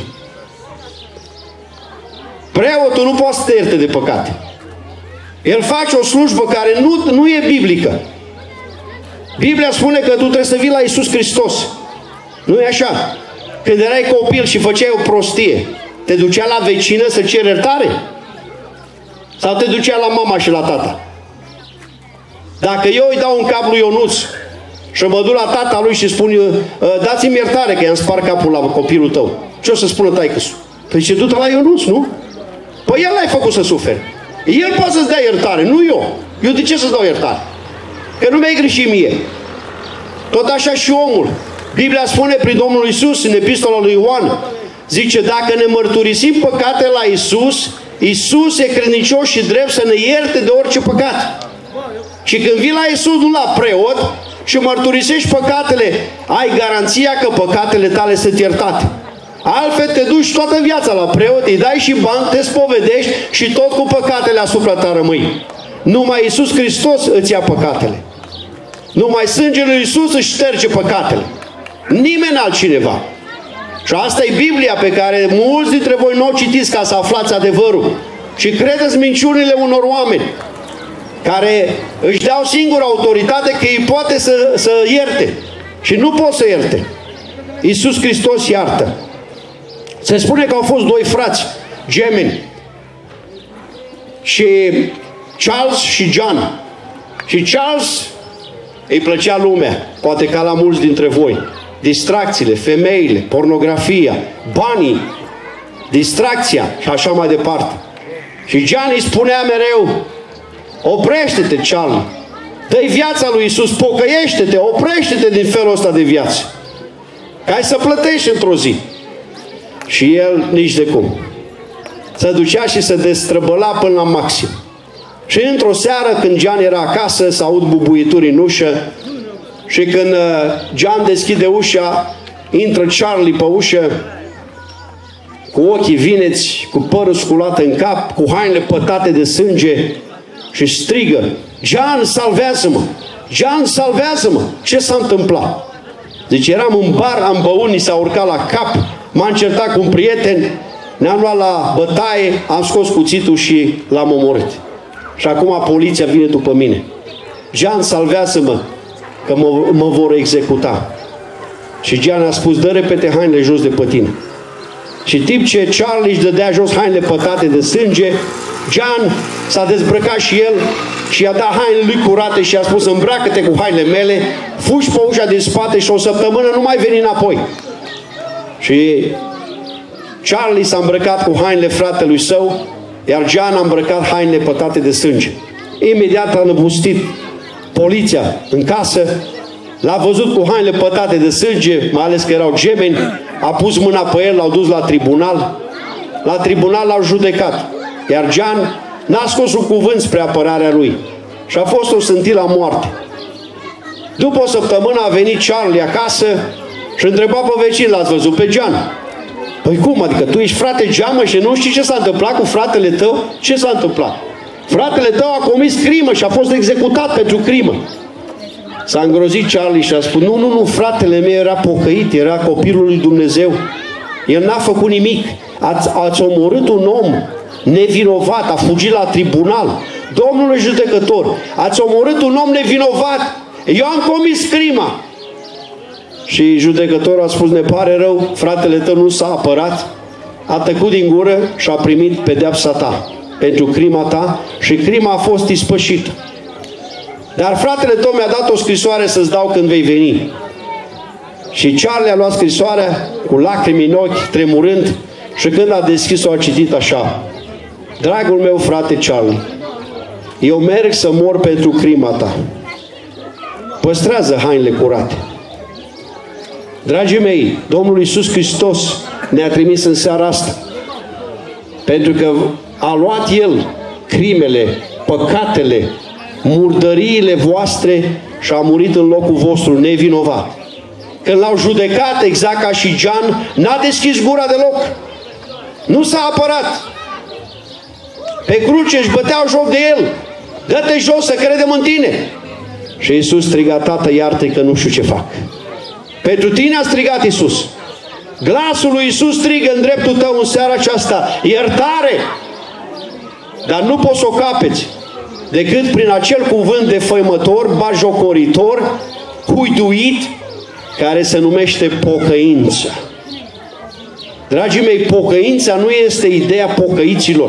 Preotul nu poate să te ierte de păcate. El face o slujbă care nu e biblică. Biblia spune că tu trebuie să vii la Iisus Hristos. Nu e așa? Când erai copil și făceai o prostie, te ducea la vecină să ceri iertare? Sau te ducea la mama și la tata? Dacă eu îi dau un cap lui Ionuț și mă duc la tata lui și spun: dați-mi iertare că i-am spart capul la copilul tău, ce o să spună taică-su? Păi ce du-te la Ionuț, nu? Păi el l-ai făcut să suferi. El poate să-ți dea iertare, nu eu. Eu de ce să-ți dau iertare? Că nu mi-ai greșit mie. Tot așa și omul. Biblia spune prin Domnul Iisus în epistola lui Ioan, zice: dacă ne mărturisim păcatele la Iisus, Iisus e credincios și drept să ne ierte de orice păcat. Și când vii la Iisus, nu la preot, și mărturisești păcatele, ai garanția că păcatele tale sunt iertate. Altfel te duci toată viața la preot, îi dai și bani, te spovedești și tot cu păcatele asupra ta rămâi. Numai Iisus Hristos îți ia păcatele. Numai sângele lui Iisus își șterge păcatele. Nimeni altcineva. Și asta e Biblia pe care mulți dintre voi nu o citiți ca să aflați adevărul. Și credeți minciunile unor oameni care își dau singur autoritate că ei poate să ierte. Și nu pot să ierte. Iisus Hristos iartă. Se spune că au fost doi frați gemeni. Și Charles și John. Și Charles îi plăcea lumea, poate ca la mulți dintre voi. Distracțiile, femeile, pornografia, banii, distracția și așa mai departe. Și John îi spunea mereu: oprește-te, Charles, dă-i viața lui Iisus, pocăiește-te, oprește-te din felul ăsta de viață. Că ai să plătești într-o zi. Și el nici de cum. Se ducea și se destrăbăla până la maxim. Și într-o seară, când John era acasă, s-aud bubuituri în ușă. Și când John deschide ușa, intră Charlie pe ușă cu ochii vineți, cu părul sculat în cap, cu hainele pătate de sânge și strigă: John, salvează-mă! John, salvează-mă! Ce s-a întâmplat? Zice, eram în bar, am băut, ni s-a urcat la cap, m-am certat cu un prieten, ne-am luat la bătaie, am scos cuțitul și l-am omorât. Și acum poliția vine după mine. John, salvează-mă, că mă vor executa. Și John a spus: dă repede hainele jos de pe tine. Și timp ce Charlie își dădea jos hainele pătate de sânge, John s-a dezbrăcat și el și i-a dat hainele lui curate și i-a spus: îmbracă-te cu hainele mele, fugi pe ușa din spate și o săptămână nu mai veni înapoi. Și Charlie s-a îmbrăcat cu hainele fratelui său, iar John a îmbrăcat hainele pătate de sânge. Imediat a năbustit poliția în casă, l-a văzut cu hainele pătate de sânge, mai ales că erau gemeni, a pus mâna pe el, l-au dus la tribunal. La tribunal l-au judecat. Iar John n-a scos un cuvânt spre apărarea lui. Și a fost osândit la moarte. După o săptămână a venit Charlie acasă și întreba pe vecin: l-ați văzut pe John? Păi cum? Adică tu ești frate Geamă și nu știi ce s-a întâmplat cu fratele tău? Ce s-a întâmplat? Fratele tău a comis crimă și a fost executat pentru crimă. S-a îngrozit Charlie și a spus: nu, fratele meu era pocăit, era copilul lui Dumnezeu. El n-a făcut nimic. Ați omorât un om nevinovat, a fugit la tribunal. Domnule judecător, ați omorât un om nevinovat. Eu am comis crima. Și judecătorul a spus: ne pare rău, fratele tău nu s-a apărat, a tăcut din gură și a primit pedeapsa ta pentru crima ta și crima a fost ispășită. Dar fratele tău mi-a dat o scrisoare să-ți dau când vei veni. Și Charlie a luat scrisoarea cu lacrimi în ochi, tremurând, și când a deschis-o a citit așa: dragul meu frate Charlie, eu merg să mor pentru crima ta. Păstrează hainele curate. Dragii mei, Domnul Iisus Hristos ne-a trimis în seara asta pentru că a luat El crimele, păcatele, murdăriile voastre și a murit în locul vostru nevinovat. Când l-au judecat, exact ca și John, n-a deschis gura deloc. Nu s-a apărat. Pe cruce își băteau joc de el. Dă-te jos să credem în tine. Și Iisus striga: Tată, iartă-i că nu știu ce fac. Pentru tine a strigat Iisus. Glasul lui Iisus strigă în dreptul tău în seara aceasta: iertare! Dar nu poți să o capeți decât prin acel cuvânt defăimător, batjocoritor, huiduit, care se numește pocăință. Dragii mei, pocăința nu este ideea pocăiților.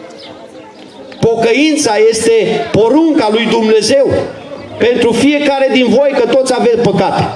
Pocăința este porunca lui Dumnezeu pentru fiecare din voi, că toți aveți păcate.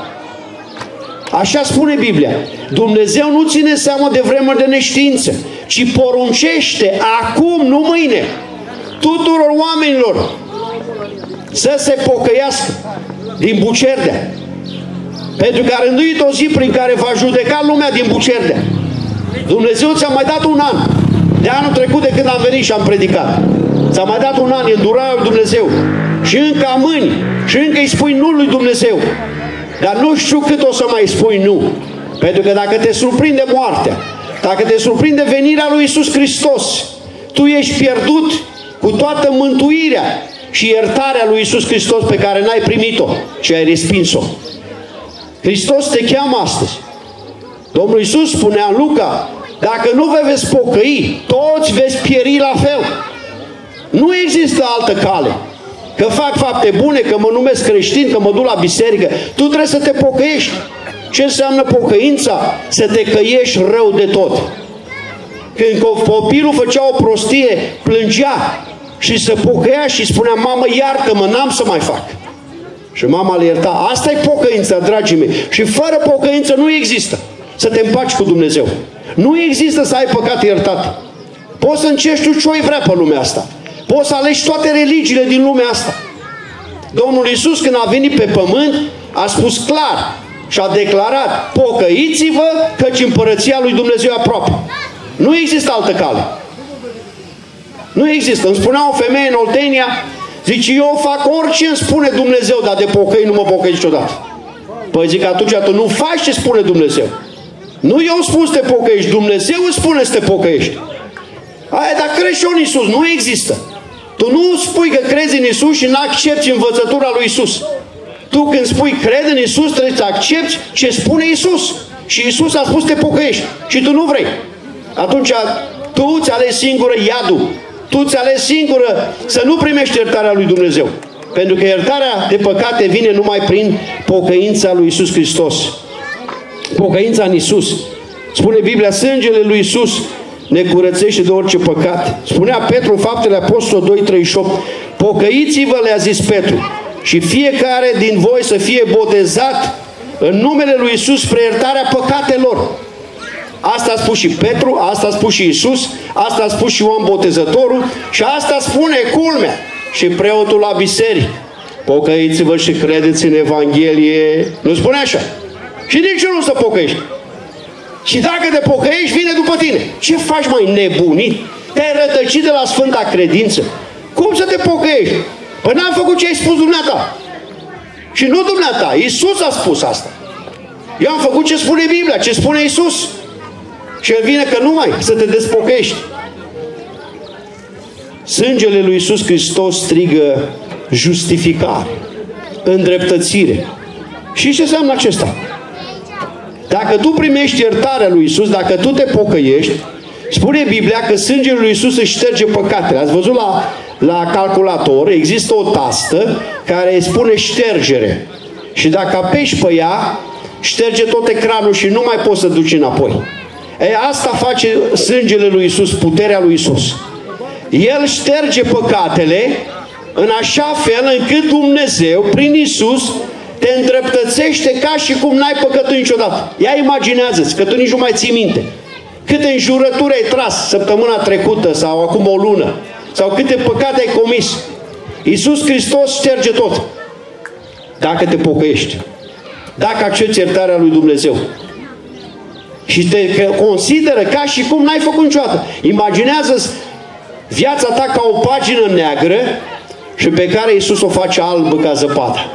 Așa spune Biblia. Dumnezeu nu ține seama de vremuri de neștiință, ci poruncește acum, nu mâine, tuturor oamenilor să se pocăiască din Bucerdea. Pentru că a rânduit o zi prin care va judeca lumea din Bucerdea. Dumnezeu ți-a mai dat un an de anul trecut de când am venit și am predicat. Ți-a mai dat un an, e îndurarea lui Dumnezeu. Și încă amâni, și încă îi spui nu lui Dumnezeu. Dar nu știu cât o să mai spui nu. Pentru că dacă te surprinde moartea, dacă te surprinde venirea lui Iisus Hristos, tu ești pierdut cu toată mântuirea și iertarea lui Iisus Hristos pe care n-ai primit-o, ci ai respins-o. Hristos te cheamă astăzi. Domnul Iisus spunea în Luca, dacă nu vă veți pocăi, toți veți pieri la fel. Nu există altă cale. Că fac fapte bune, că mă numesc creștin, că mă duc la biserică. Tu trebuie să te pocăiești. Ce înseamnă pocăința? Să te căiești rău de tot. Când copilul făcea o prostie, plângea și se pocăia și spunea, mamă, iartă-mă, n-am să mai fac. Și mama le ierta. Asta e pocăința, dragii mei. Și fără pocăință nu există să te împaci cu Dumnezeu. Nu există să ai păcate iertate. Poți să încerci tu ce-o vrea pe lumea asta. Poți să alegi toate religiile din lumea asta. Domnul Iisus, când a venit pe pământ, a spus clar și a declarat, pocăiți-vă căci împărăția lui Dumnezeu e aproape. Nu există altă cale. Nu există. Îmi spunea o femeie în Oltenia, zice, eu fac orice îmi spune Dumnezeu, dar de pocăi nu mă pocăi niciodată. Păi zic, atunci tu nu faci ce spune Dumnezeu. Nu eu îmi spun să te pocăiești, Dumnezeu îți spune să te pocăiești. Aia, dar crezi în Iisus, nu există. Tu nu spui că crezi în Iisus și n-accepti învățătura lui Iisus. Tu când spui cred în Iisus, trebuie să accepti ce spune Iisus. Și Iisus a spus te pocăiești și tu nu vrei. Atunci tu ți alegi singură iadul. Tu ți alegi singură să nu primești iertarea lui Dumnezeu. Pentru că iertarea de păcate vine numai prin pocăința lui Iisus Hristos. Pocăința în Iisus. Spune Biblia, sângele lui Iisus ne curățește de orice păcat. Spunea Petru în Faptele Apostolului 2:38, pocăiți-vă, le-a zis Petru, și fiecare din voi să fie botezat în numele lui Iisus spre iertarea păcatelor. Asta a spus și Petru, asta a spus și Iisus, asta a spus și Ioan Botezătorul și asta spune, culmea, și preotul la biserică. Pocăiți-vă și credeți în Evanghelie. Nu spune așa? Și nici nu să pocăiești. Și dacă te pocăiești, vine după tine. Ce faci, mai nebunit? Te-ai rătăcit de la Sfânta Credință. Cum să te pocăiești? Păi n-am făcut ce ai spus dumneata. Și nu dumneata, Iisus a spus asta. Eu am făcut ce spune Biblia, ce spune Iisus. Și el vine că numai să te despocăiești. Sângele lui Iisus Hristos strigă justificare, îndreptățire. Și ce înseamnă acesta? Dacă tu primești iertarea lui Iisus, dacă tu te pocăiești, spune Biblia că sângele lui Iisus își șterge păcatele. Ați văzut la calculator, există o tastă care îi spune ștergere. Și dacă apeși pe ea, șterge tot ecranul și nu mai poți să duci înapoi. Asta face sângele lui Iisus, puterea lui Iisus. El șterge păcatele în așa fel încât Dumnezeu, prin Iisus, te îndreptățește ca și cum n-ai păcătuit niciodată. Ia imaginează-ți că tu nici nu mai ții minte. Câte înjurături ai tras săptămâna trecută sau acum o lună, sau câte păcate ai comis. Iisus Hristos șterge tot. Dacă te pocăiești. Dacă accepți iertarea lui Dumnezeu. Și te consideră ca și cum n-ai făcut niciodată. Imaginează-ți viața ta ca o pagină neagră și pe care Iisus o face albă ca zăpada.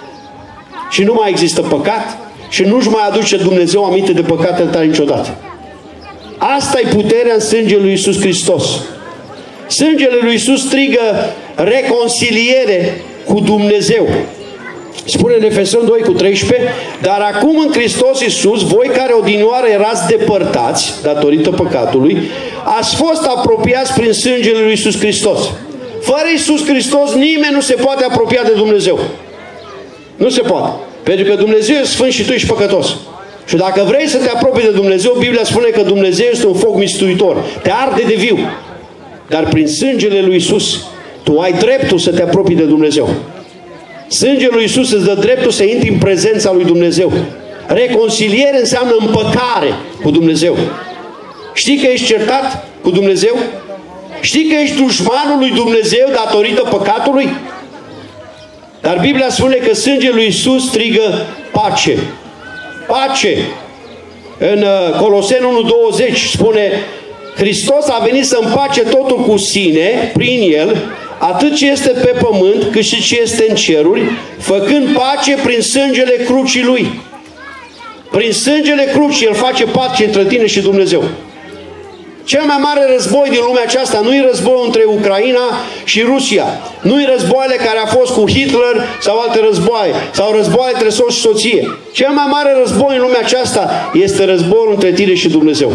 Și nu mai există păcat și nu-și mai aduce Dumnezeu aminte de păcatele tale niciodată. Asta e puterea în sângele lui Iisus Hristos. Sângele lui Iisus strigă reconciliere cu Dumnezeu. Spune în Efeseni 2:13, dar acum în Hristos Iisus, voi care odinioară erați depărtați, datorită păcatului, ați fost apropiați prin sângele lui Iisus Hristos. Fără Iisus Hristos nimeni nu se poate apropia de Dumnezeu. Nu se poate. Pentru că Dumnezeu e sfânt și tu ești păcătos. Și dacă vrei să te apropii de Dumnezeu, Biblia spune că Dumnezeu este un foc mistuitor. Te arde de viu. Dar prin sângele lui Iisus, tu ai dreptul să te apropii de Dumnezeu. Sângele lui Iisus îți dă dreptul să intri în prezența lui Dumnezeu. Reconciliere înseamnă împăcare cu Dumnezeu. Știi că ești certat cu Dumnezeu? Știi că ești dușmanul lui Dumnezeu datorită păcatului? Dar Biblia spune că sângele lui Iisus strigă pace. Pace. În Coloseni 1:20 spune Hristos a venit să împace totul cu sine, prin El, atât ce este pe pământ, cât și ce este în ceruri, făcând pace prin sângele crucii Lui. Prin sângele crucii El face pace între tine și Dumnezeu. Cel mai mare război din lumea aceasta nu-i războiul între Ucraina și Rusia. Nu-i războaiele care a fost cu Hitler sau alte războaie. Sau războaie între soț și soție. Cel mai mare război în lumea aceasta este războiul între tine și Dumnezeu.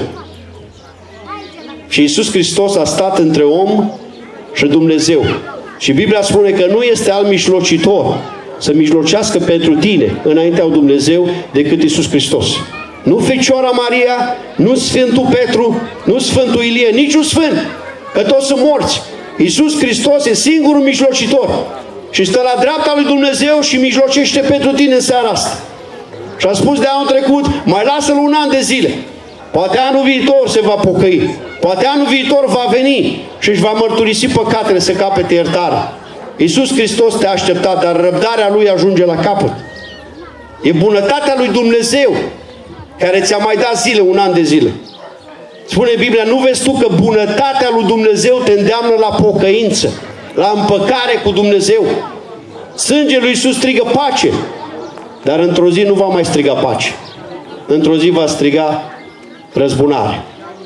Și Iisus Hristos a stat între om și Dumnezeu. Și Biblia spune că nu este alt mijlocitor să mijlocească pentru tine înaintea lui Dumnezeu decât Iisus Hristos. Nu Fecioara Maria, nu Sfântul Petru, nu Sfântul Ilie, niciun sfânt, că toți sunt morți. Iisus Hristos e singurul mijlocitor și stă la dreapta lui Dumnezeu și mijlocește pentru tine în seara asta. Și a spus de anul trecut, mai lasă-l un an de zile. Poate anul viitor se va pocăi. Poate anul viitor va veni și își va mărturisi păcatele să capete iertare. Iisus Hristos te-a așteptat, dar răbdarea Lui ajunge la capăt. E bunătatea lui Dumnezeu care ți-a mai dat zile, un an de zile. Spune Biblia, nu vezi tu că bunătatea lui Dumnezeu te îndeamnă la pocăință, la împăcare cu Dumnezeu. Sângele lui Iisus strigă pace, dar într-o zi nu va mai striga pace. Într-o zi va striga răzbunare.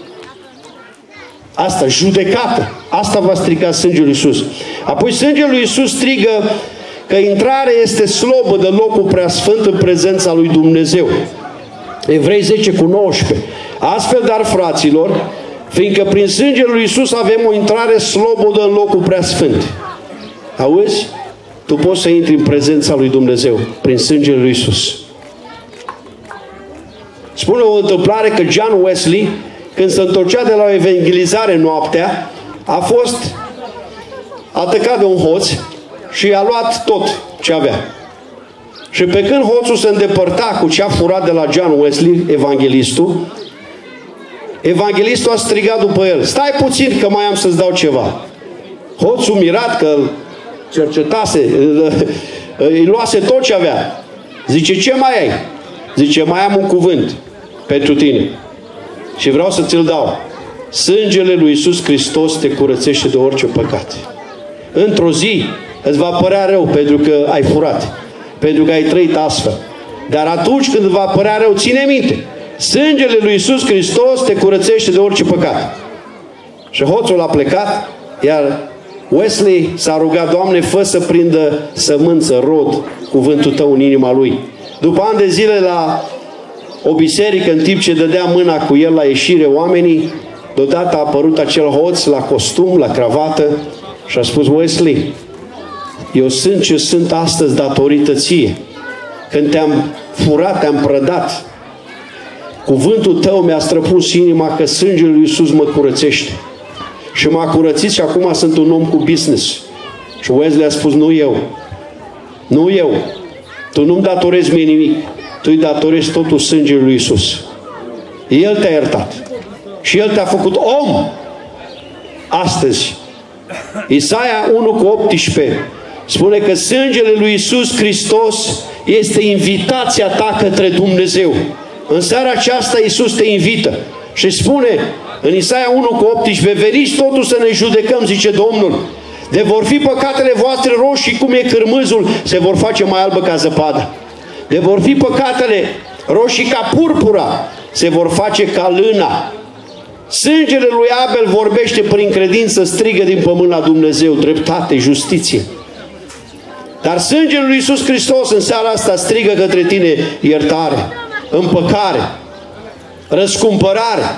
Asta, judecată. Asta va striga sângele lui Iisus. Apoi sângele lui Iisus strigă că intrarea este slobodă în locul preasfânt în prezența lui Dumnezeu. Evrei 10:19. Astfel, dar, fraților, fiindcă prin sângele lui Iisus avem o intrare slobodă în locul preasfânt. Auzi? Tu poți să intri în prezența lui Dumnezeu prin sângele lui Iisus. Spune o întâmplare că John Wesley, când se întorcea de la o evangelizare noaptea, a fost atacat de un hoț și a luat tot ce avea. Și pe când hoțul se îndepărta cu ce a furat de la John Wesley, evanghelistul a strigat după el, stai puțin că mai am să-ți dau ceva. Hoțul, mirat că îl cercetase, îi luase tot ce avea. Zice, ce mai ai? Zice, mai am un cuvânt pentru tine și vreau să ți-l dau. Sângele lui Iisus Hristos te curățește de orice păcat. Într-o zi îți va părea rău pentru că ai furat, pentru că ai trăit astfel. Dar atunci când îți va părea rău, ține minte, sângele lui Iisus Hristos te curățește de orice păcat. Și hoțul a plecat, iar Wesley s-a rugat, Doamne, fă să prindă sămânță, rod, cuvântul Tău în inima lui. După ani de zile la o biserică, în timp ce dădea mâna cu el la ieșire oamenii, deodată a apărut acel hoț la costum, la cravată și a spus, Wesley, eu sunt ce sunt astăzi datorită ție. Când te-am furat, te-am prădat, cuvântul Tău mi-a străpuns inima că sângele lui Iisus mă curățește. Și m-a curățit și acum sunt un om cu business. Și Wesley a spus, nu eu. Nu eu. Tu nu-mi datorezi mie nimic. Tu îi datorezi totul sângelui lui Iisus. El te-a iertat. Și El te-a făcut om astăzi. Isaia 1:18 spune că sângele lui Iisus Hristos este invitația ta către Dumnezeu. În seara aceasta Iisus te invită și spune în Isaia 1:18, veniți totuși să ne judecăm, zice Domnul, de vor fi păcatele voastre roșii cum e cârmâzul, se vor face mai albă ca zăpada. De vor fi păcatele roșii ca purpura, se vor face ca lâna. Sângele lui Abel vorbește prin credință, strigă din pământ la Dumnezeu, dreptate, justiție. Dar sângele lui Iisus Hristos în seara asta strigă către tine iertare, împăcare, răscumpărare,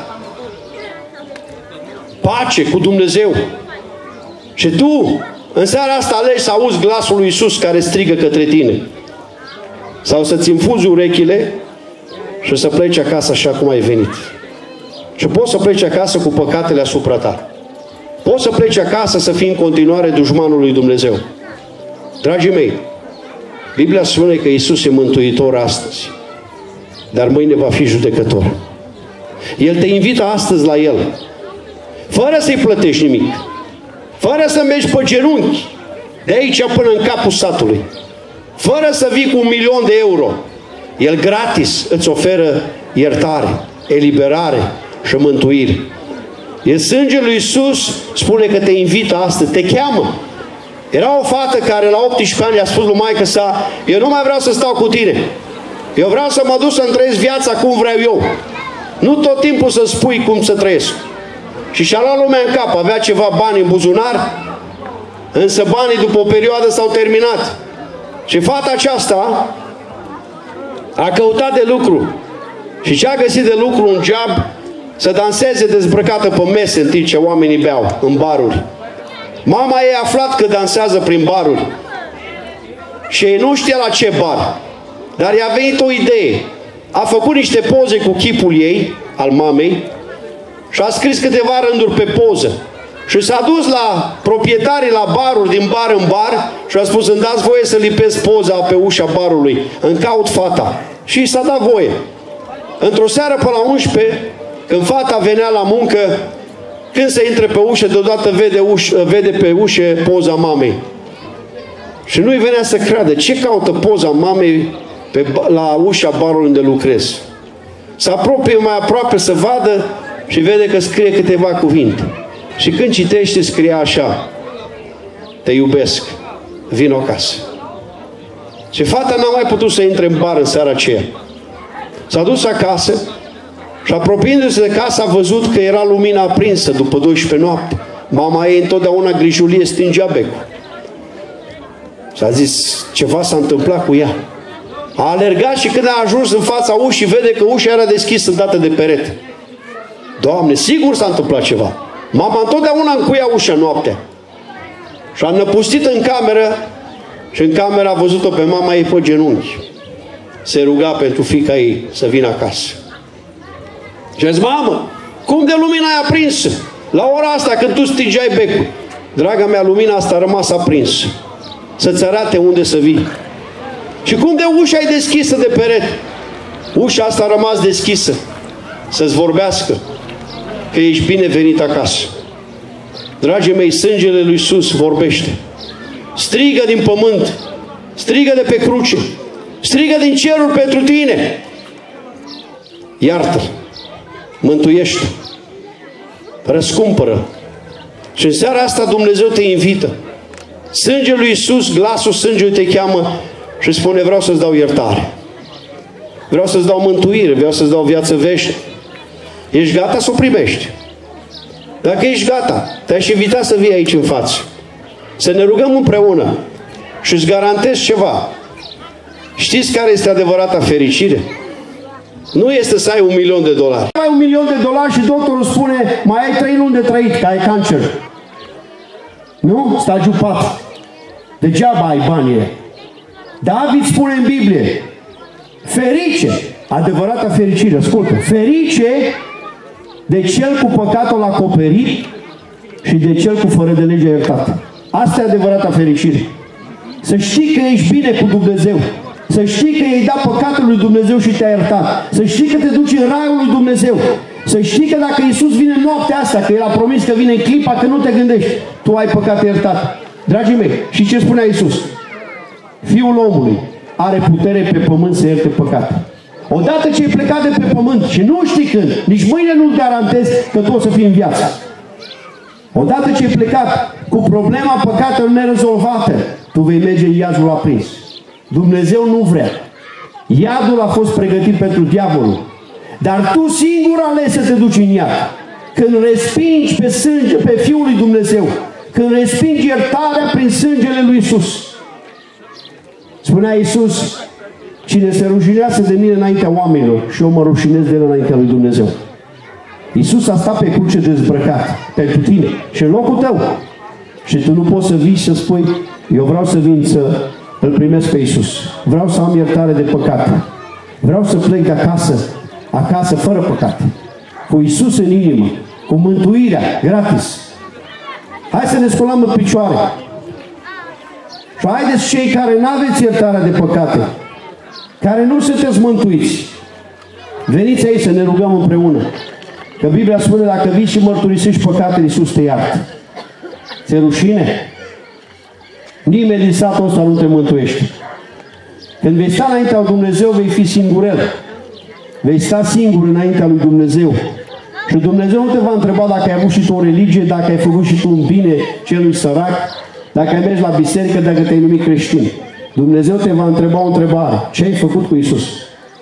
pace cu Dumnezeu. Și tu în seara asta alegi să auzi glasul lui Iisus care strigă către tine. Sau să-ți infuzi urechile și să pleci acasă așa cum ai venit. Și poți să pleci acasă cu păcatele asupra ta. Poți să pleci acasă să fii în continuare dușmanul lui Dumnezeu. Dragii mei, Biblia spune că Iisus e mântuitor astăzi, dar mâine va fi judecător. El te invită astăzi la El, fără să-i plătești nimic, fără să mergi pe genunchi de aici până în capul satului, fără să vii cu 1.000.000 de euro. El gratis îți oferă iertare, eliberare și mântuire. E sângele lui Iisus, spune că te invită astăzi, te cheamă. Era o fată care la 18 ani i-a spus lui maică sa, eu nu mai vreau să stau cu tine. Eu vreau să mă duc să-mi trăiesc viața cum vreau eu. Nu tot timpul să spui cum să trăiesc. și și-a luat lumea în cap. Avea ceva bani în buzunar, însă banii după o perioadă s-au terminat. Și fata aceasta a căutat de lucru. Și ce a găsit de lucru? Un job să danseze dezbrăcată pe mese în timp ce oamenii beau în baruri. Mama ei a aflat că dansează prin baruri și ei nu știa la ce bar, dar i-a venit o idee. A făcut niște poze cu chipul ei, al mamei, și a scris câteva rânduri pe poză. Și s-a dus la proprietarii la baruri, din bar în bar, și a spus: îmi dați voie să lipesc poza pe ușa barului, îmi caut fata. Și i s-a dat voie. Într-o seară pe la 11, când fata venea la muncă, când se intre pe ușă, deodată vede pe ușă poza mamei. Și nu-i venea să creadă. Ce caută poza mamei la ușa barului unde lucrez? Se apropie mai aproape să vadă și vede că scrie câteva cuvinte. Și când citește, scria așa: te iubesc, vino acasă. Și fata n-a mai putut să intre în bar în seara aceea. S-a dus acasă și apropiindu-se de casă a văzut că era lumina aprinsă după 12 noapte. Mama ei întotdeauna grijulie stingea becul. S-a zis: ceva s-a întâmplat cu ea. A alergat și când a ajuns în fața ușii, vede că ușa era deschisă dată de perete. Doamne, sigur s-a întâmplat ceva. Mama întotdeauna încuia ușa noaptea. Și a năpustit în cameră și în cameră a văzut-o pe mama ei pe genunchi. Se ruga pentru fiica ei să vină acasă. Și a zis: mamă, cum de lumina ai aprinsă? La ora asta când tu stingeai becul. Draga mea, lumina asta a rămas aprinsă. Să-ți arate unde să vii. Și cum de ușa ai deschisă de perete? Ușa asta a rămas deschisă. Să-ți vorbească că ești binevenit acasă. Dragii mei, sângele lui Iisus vorbește. Strigă din pământ. Strigă de pe cruce. Strigă din cerul pentru tine. Iartă-l. Mântuiește. Răscumpără. Și în seara asta Dumnezeu te invită. Sângele lui Iisus, glasul sângelui te cheamă și spune: vreau să-ți dau iertare. Vreau să-ți dau mântuire. Vreau să-ți dau viață veșnică. Ești gata să o primești? Dacă ești gata, te-aș invita să vii aici în față. Să ne rugăm împreună. Și îți garantez ceva. Știți care este adevărata fericire? Nu este să ai $1.000.000. Ai $1.000.000 și doctorul spune: mai ai 3 luni de trăit, că ai cancer. Nu? Stagiul 4. Degeaba ai banii. David spune în Biblie: ferice, adevărata fericire, ascultă, ferice de cel cu păcatul acoperit și de cel cu fără de lege iertat. Asta e adevărata fericire. Să știi că ești bine cu Dumnezeu. Să știi că i-ai dat păcatul lui Dumnezeu și te-a iertat. Să știi că te duci în raiul lui Dumnezeu. Să știi că dacă Iisus vine noaptea asta, că El a promis că vine în clipa că nu te gândești, tu ai păcat iertat. Dragii mei, și ce spunea Iisus? Fiul omului are putere pe pământ să ierte păcate. Odată ce ai plecat de pe pământ și nu știi când, nici mâine nu-ți garantezi că tu o să fii în viață. Odată ce ai plecat cu problema păcatelor nerezolvată, tu vei merge în iadul aprins. Dumnezeu nu vrea. Iadul a fost pregătit pentru diavolul. Dar tu singur alegi să te duci în iad. Când respingi pe sânge, pe Fiul lui Dumnezeu, când respingi iertarea prin sângele lui Iisus. Spunea Iisus: cine se rușinează de mine înaintea oamenilor, și eu mă rușinez de el înaintea lui Dumnezeu. Iisus a stat pe cruce dezbrăcat pentru tine și în locul tău. Și tu nu poți să vii și să spui: eu vreau să vin să îl primesc pe Iisus. Vreau să am iertare de păcate. Vreau să plec de acasă fără păcate. Cu Iisus în inimă, cu mântuirea gratis. Hai să ne sculăm în picioare. Și haideți cei care nu aveți iertarea de păcate, care nu sunteți mântuiți, veniți aici să ne rugăm împreună. Că Biblia spune: dacă vii și mărturisești păcatele, Iisus te iartă. Ți-e rușine? Nimeni din satul ăsta nu te mântuiește. Când vei sta înaintea lui Dumnezeu, vei fi singurel. Vei sta singur înaintea lui Dumnezeu. Și Dumnezeu nu te va întreba dacă ai avut și tu o religie, dacă ai făcut și tu un bine celui sărac, dacă ai mers la biserică, dacă te-ai numit creștin. Dumnezeu te va întreba o întrebare: ce ai făcut cu Iisus?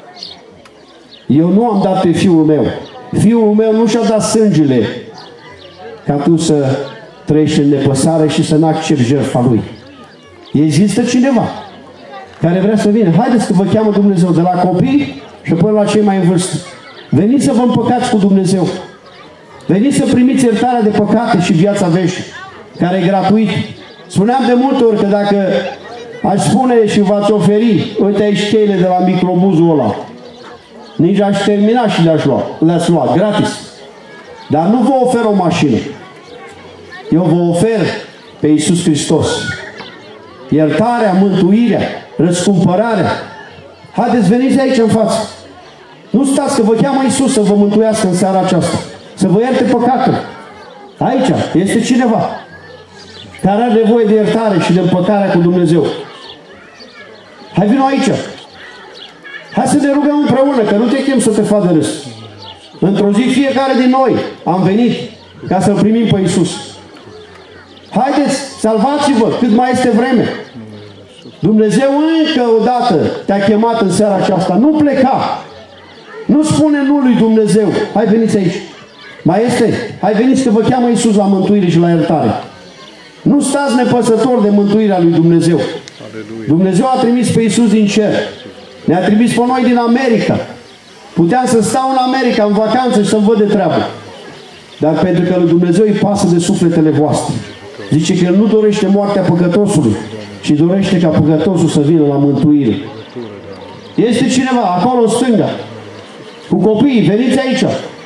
Eu nu am dat pe Fiul meu. Fiul meu nu și-a dat sângele ca tu să trăiești în nepăsare și să n-accepti jertfa Lui. Există cineva care vrea să vină. Haideți că vă cheamă Dumnezeu, de la copii și până la cei mai în vârstă. Veniți să vă împăcați cu Dumnezeu. Veniți să primiți iertarea de păcate și viața veșnică, care e gratuit. Spuneam de multe ori că dacă aș spune și v-ați oferi, uite aici cheile de la microbuzul ăla, nici aș termina și le-ați luat, gratis. Dar nu vă ofer o mașină. Eu vă ofer pe Iisus Hristos. Iertarea, mântuirea, răscumpărarea. Haideți, veniți aici în față. Nu stați, că vă cheamă Iisus să vă mântuiască în seara aceasta. Să vă ierte păcatul. Aici este cineva care are nevoie de iertare și de împăcarea cu Dumnezeu. Hai, vino aici. Hai să ne rugăm împreună, că nu te chem să te faci de râs. Într-o zi fiecare din noi am venit ca să-L primim pe Iisus. Haideți, salvați-vă cât mai este vreme. Dumnezeu încă o dată te-a chemat în seara aceasta. Nu pleca. Nu spune nu lui Dumnezeu. Hai, veniți aici. Mai este? Hai, veniți că vă cheamă Iisus la mântuire și la iertare. Nu stați nepăsători de mântuirea lui Dumnezeu. Dumnezeu a trimis pe Iisus din cer. Ne-a trimis pe noi din America. Puteam să stau în America în vacanță și să-mi văd de treabă. Dar pentru că lui Dumnezeu îi pasă de sufletele voastre. Zice că El nu dorește moartea păcătosului, ci dorește ca păcătosul să vină la mântuire. Este cineva acolo în stânga, cu copiii, veniți aici.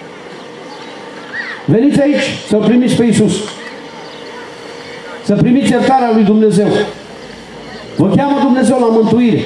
Veniți aici să primiți pe Iisus. Să primiți iertarea lui Dumnezeu. Vă cheamă Dumnezeu la mântuire.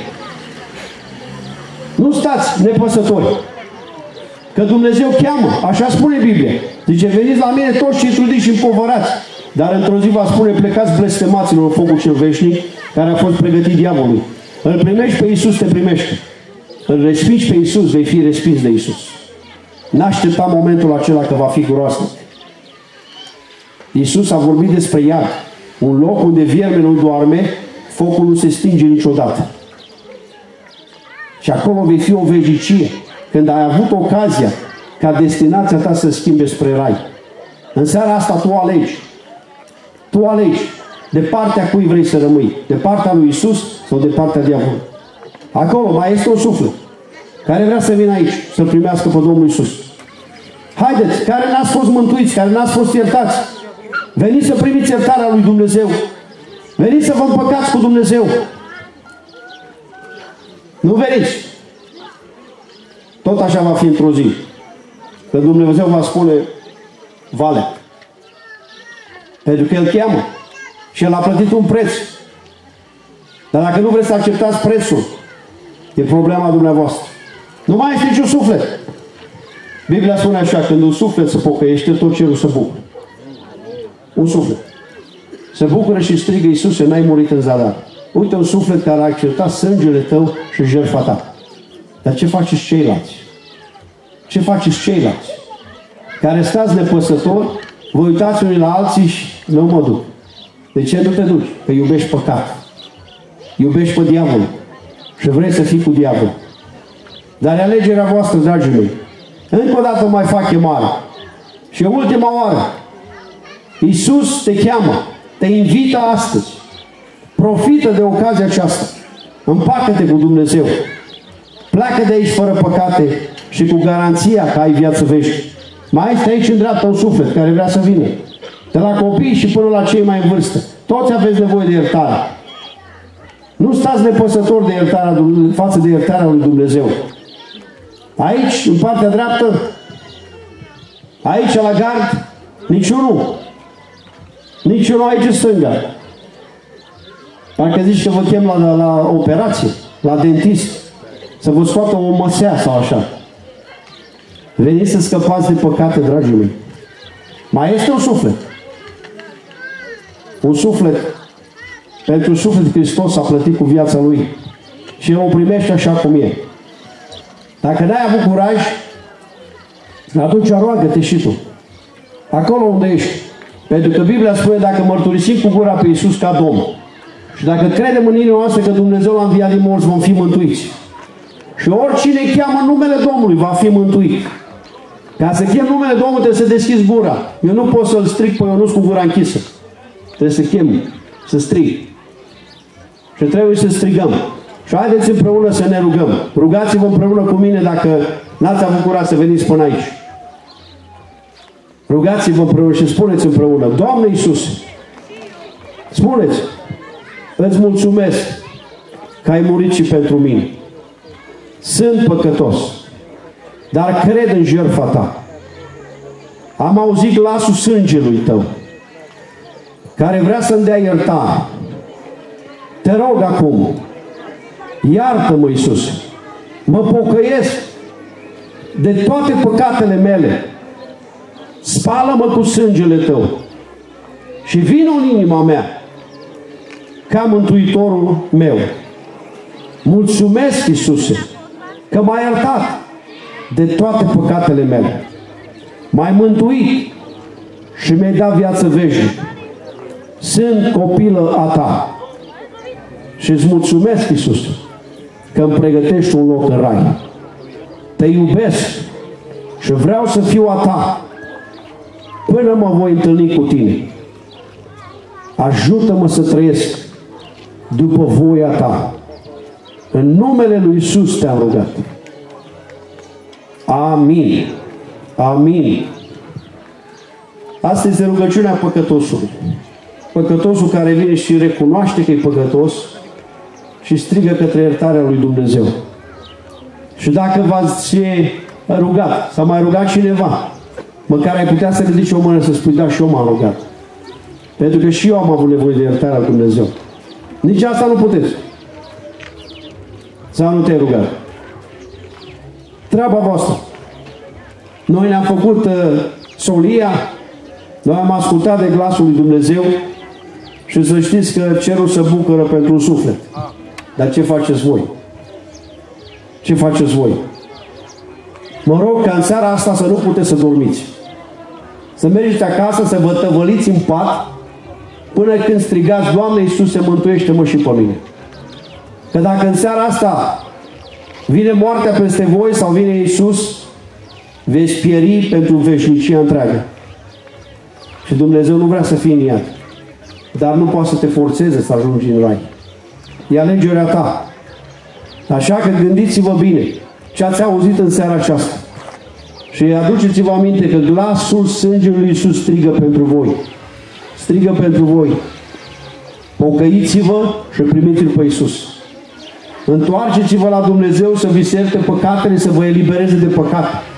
Nu stați nepăsători. Că Dumnezeu cheamă, așa spune Biblia. Zice, veniți la mine toți cei trudiți și împovărați. Dar într-o zi va spune, plecați blestemaților în focul cel veșnic, care a fost pregătit diavolului. Îl primești pe Iisus, te primește. Îl respingi pe Iisus, vei fi respins de Iisus. N-aștepta momentul acela că va fi groasnic. Iisus a vorbit despre iad. Un loc unde vierme nu doarme, focul nu se stinge niciodată. Și acolo vei fi o veșnicie, când ai avut ocazia ca destinația ta să schimbe spre rai. În seara asta tu alegi. Tu alegi de partea cui vrei să rămâi. De partea lui Iisus sau de partea diavolului. Acolo mai este un suflet care vrea să vină aici, să primească pe Domnul Iisus. Haideți, care n-ați fost mântuiți, care n-ați fost iertați, veniți să primiți iertarea lui Dumnezeu. Veniți să vă împăcați cu Dumnezeu. Nu veniți. Tot așa va fi într-o zi. Că Dumnezeu va spune, vale. Pentru că El cheamă. Și El a plătit un preț. Dar dacă nu vreți să acceptați prețul, e problema dumneavoastră. Nu mai este niciun suflet. Biblia spune așa, când un suflet se pocăiește, tot cerul se bucură. Un suflet. Se bucură și strigă, Iisuse, n-ai murit în zadar. Uite un suflet care a acceptat sângele tău și jertfa ta. Dar ce faceți ceilalți? Ce faceți ceilalți? Care stați nepăsători, vă uitați unii la alții și nu mă duc. De ce nu te duci? Că iubești păcat. Iubești pe diavol. Și vrei să fii cu diavol. Dar e alegerea voastră, dragii mei. Încă o dată mai fac chemare. Și ultima oară. Iisus te cheamă. Te invită astăzi. Profită de ocazia aceasta. Împacă-te cu Dumnezeu. Pleacă de aici fără păcate și cu garanția că ai viață veșnică. Mai este aici în dreapta un suflet care vrea să vină. De la copii și până la cei mai în vârstă. Toți aveți nevoie de iertare. Nu stați nepăsători de iertarea, față de iertarea lui Dumnezeu. Aici, în partea dreaptă, aici la gard, niciunul. Niciunul aici în stânga. Parcă zici că vă chem la operație, la dentist, să vă scoată o măsea sau așa. Veniți să scăpați de păcate, dragii mei. Mai este un suflet. Un suflet. Pentru suflet Hristos a plătit cu viața Lui. Și El o primește așa cum e. Dacă n-ai avut curaj, atunci roagă-te și tu. Acolo unde ești. Pentru că Biblia spune, dacă mărturisim cu gura pe Iisus ca Domn și dacă credem în inima noastră că Dumnezeu l-a înviat din morți, vom fi mântuiți. Și oricine cheamă numele Domnului va fi mântuit. Ca să chem numele Domnului trebuie să deschizi gura. Eu nu pot să-l strig pe Ionuț cu gura închisă. Trebuie să chem, să strig. Și trebuie să strigăm. Și haideți împreună să ne rugăm. Rugați-vă împreună cu mine dacă n-ați avut curaj să veniți până aici. Rugați-vă împreună și spuneți împreună: Doamne Iisuse, spuneți: îți mulțumesc că ai murit și pentru mine. Sunt păcătos, dar cred în jertfa ta. Am auzit glasul sângelui tău, care vrea să-mi dea iertare. Te rog acum, iartă-mă, Iisuse, mă pocăiesc de toate păcatele mele. Spală-mă cu sângele tău și vină în inima mea ca mântuitorul meu. Mulțumesc, Iisuse, că m-ai iertat de toate păcatele mele. M-ai mântuit și mi-ai dat viață veșnică. Sunt copilă a ta și îți mulțumesc, Iisuse, că îmi pregătești un loc în rai. Te iubesc și vreau să fiu a ta până mă voi întâlni cu tine. Ajută-mă să trăiesc după voia ta. În numele lui Iisus te-am rugat. Amin. Amin. Asta este rugăciunea păcătosului. Păcătosul care vine și recunoaște că e păcătos și strigă către iertarea lui Dumnezeu. Și dacă v-ați rugat, s-a mai rugat cineva, măcar ai putea să ridici o mână să spui: da, și eu m-am rugat. Pentru că și eu am avut nevoie de iertarea lui Dumnezeu. Nici asta nu puteți. Sau nu te-ai rugat? Treaba voastră. Noi ne-am făcut solia, noi am ascultat de glasul lui Dumnezeu și să știți că cerul se bucură pentru un suflet. Dar ce faceți voi? Ce faceți voi? Mă rog ca în seara asta să nu puteți să dormiți. Să mergeți acasă, să vă tăvăliți în pat până când strigați: Doamne Iisuse, mântuiește-mă și pe mine. Că dacă în seara asta vine moartea peste voi sau vine Iisus, veți pieri pentru veșnicia întreagă. Și Dumnezeu nu vrea să fii în iad, dar nu poate să te forțeze să ajungi în rai. E alegerea ta. Așa că gândiți-vă bine ce ați auzit în seara aceasta și aduceți-vă aminte că glasul sângelui lui Iisus strigă pentru voi. Strigă pentru voi. Pocăiți-vă și primiți-L pe Iisus. Întoarceți-vă la Dumnezeu să vi se ierte păcatele, să vă elibereze de păcat.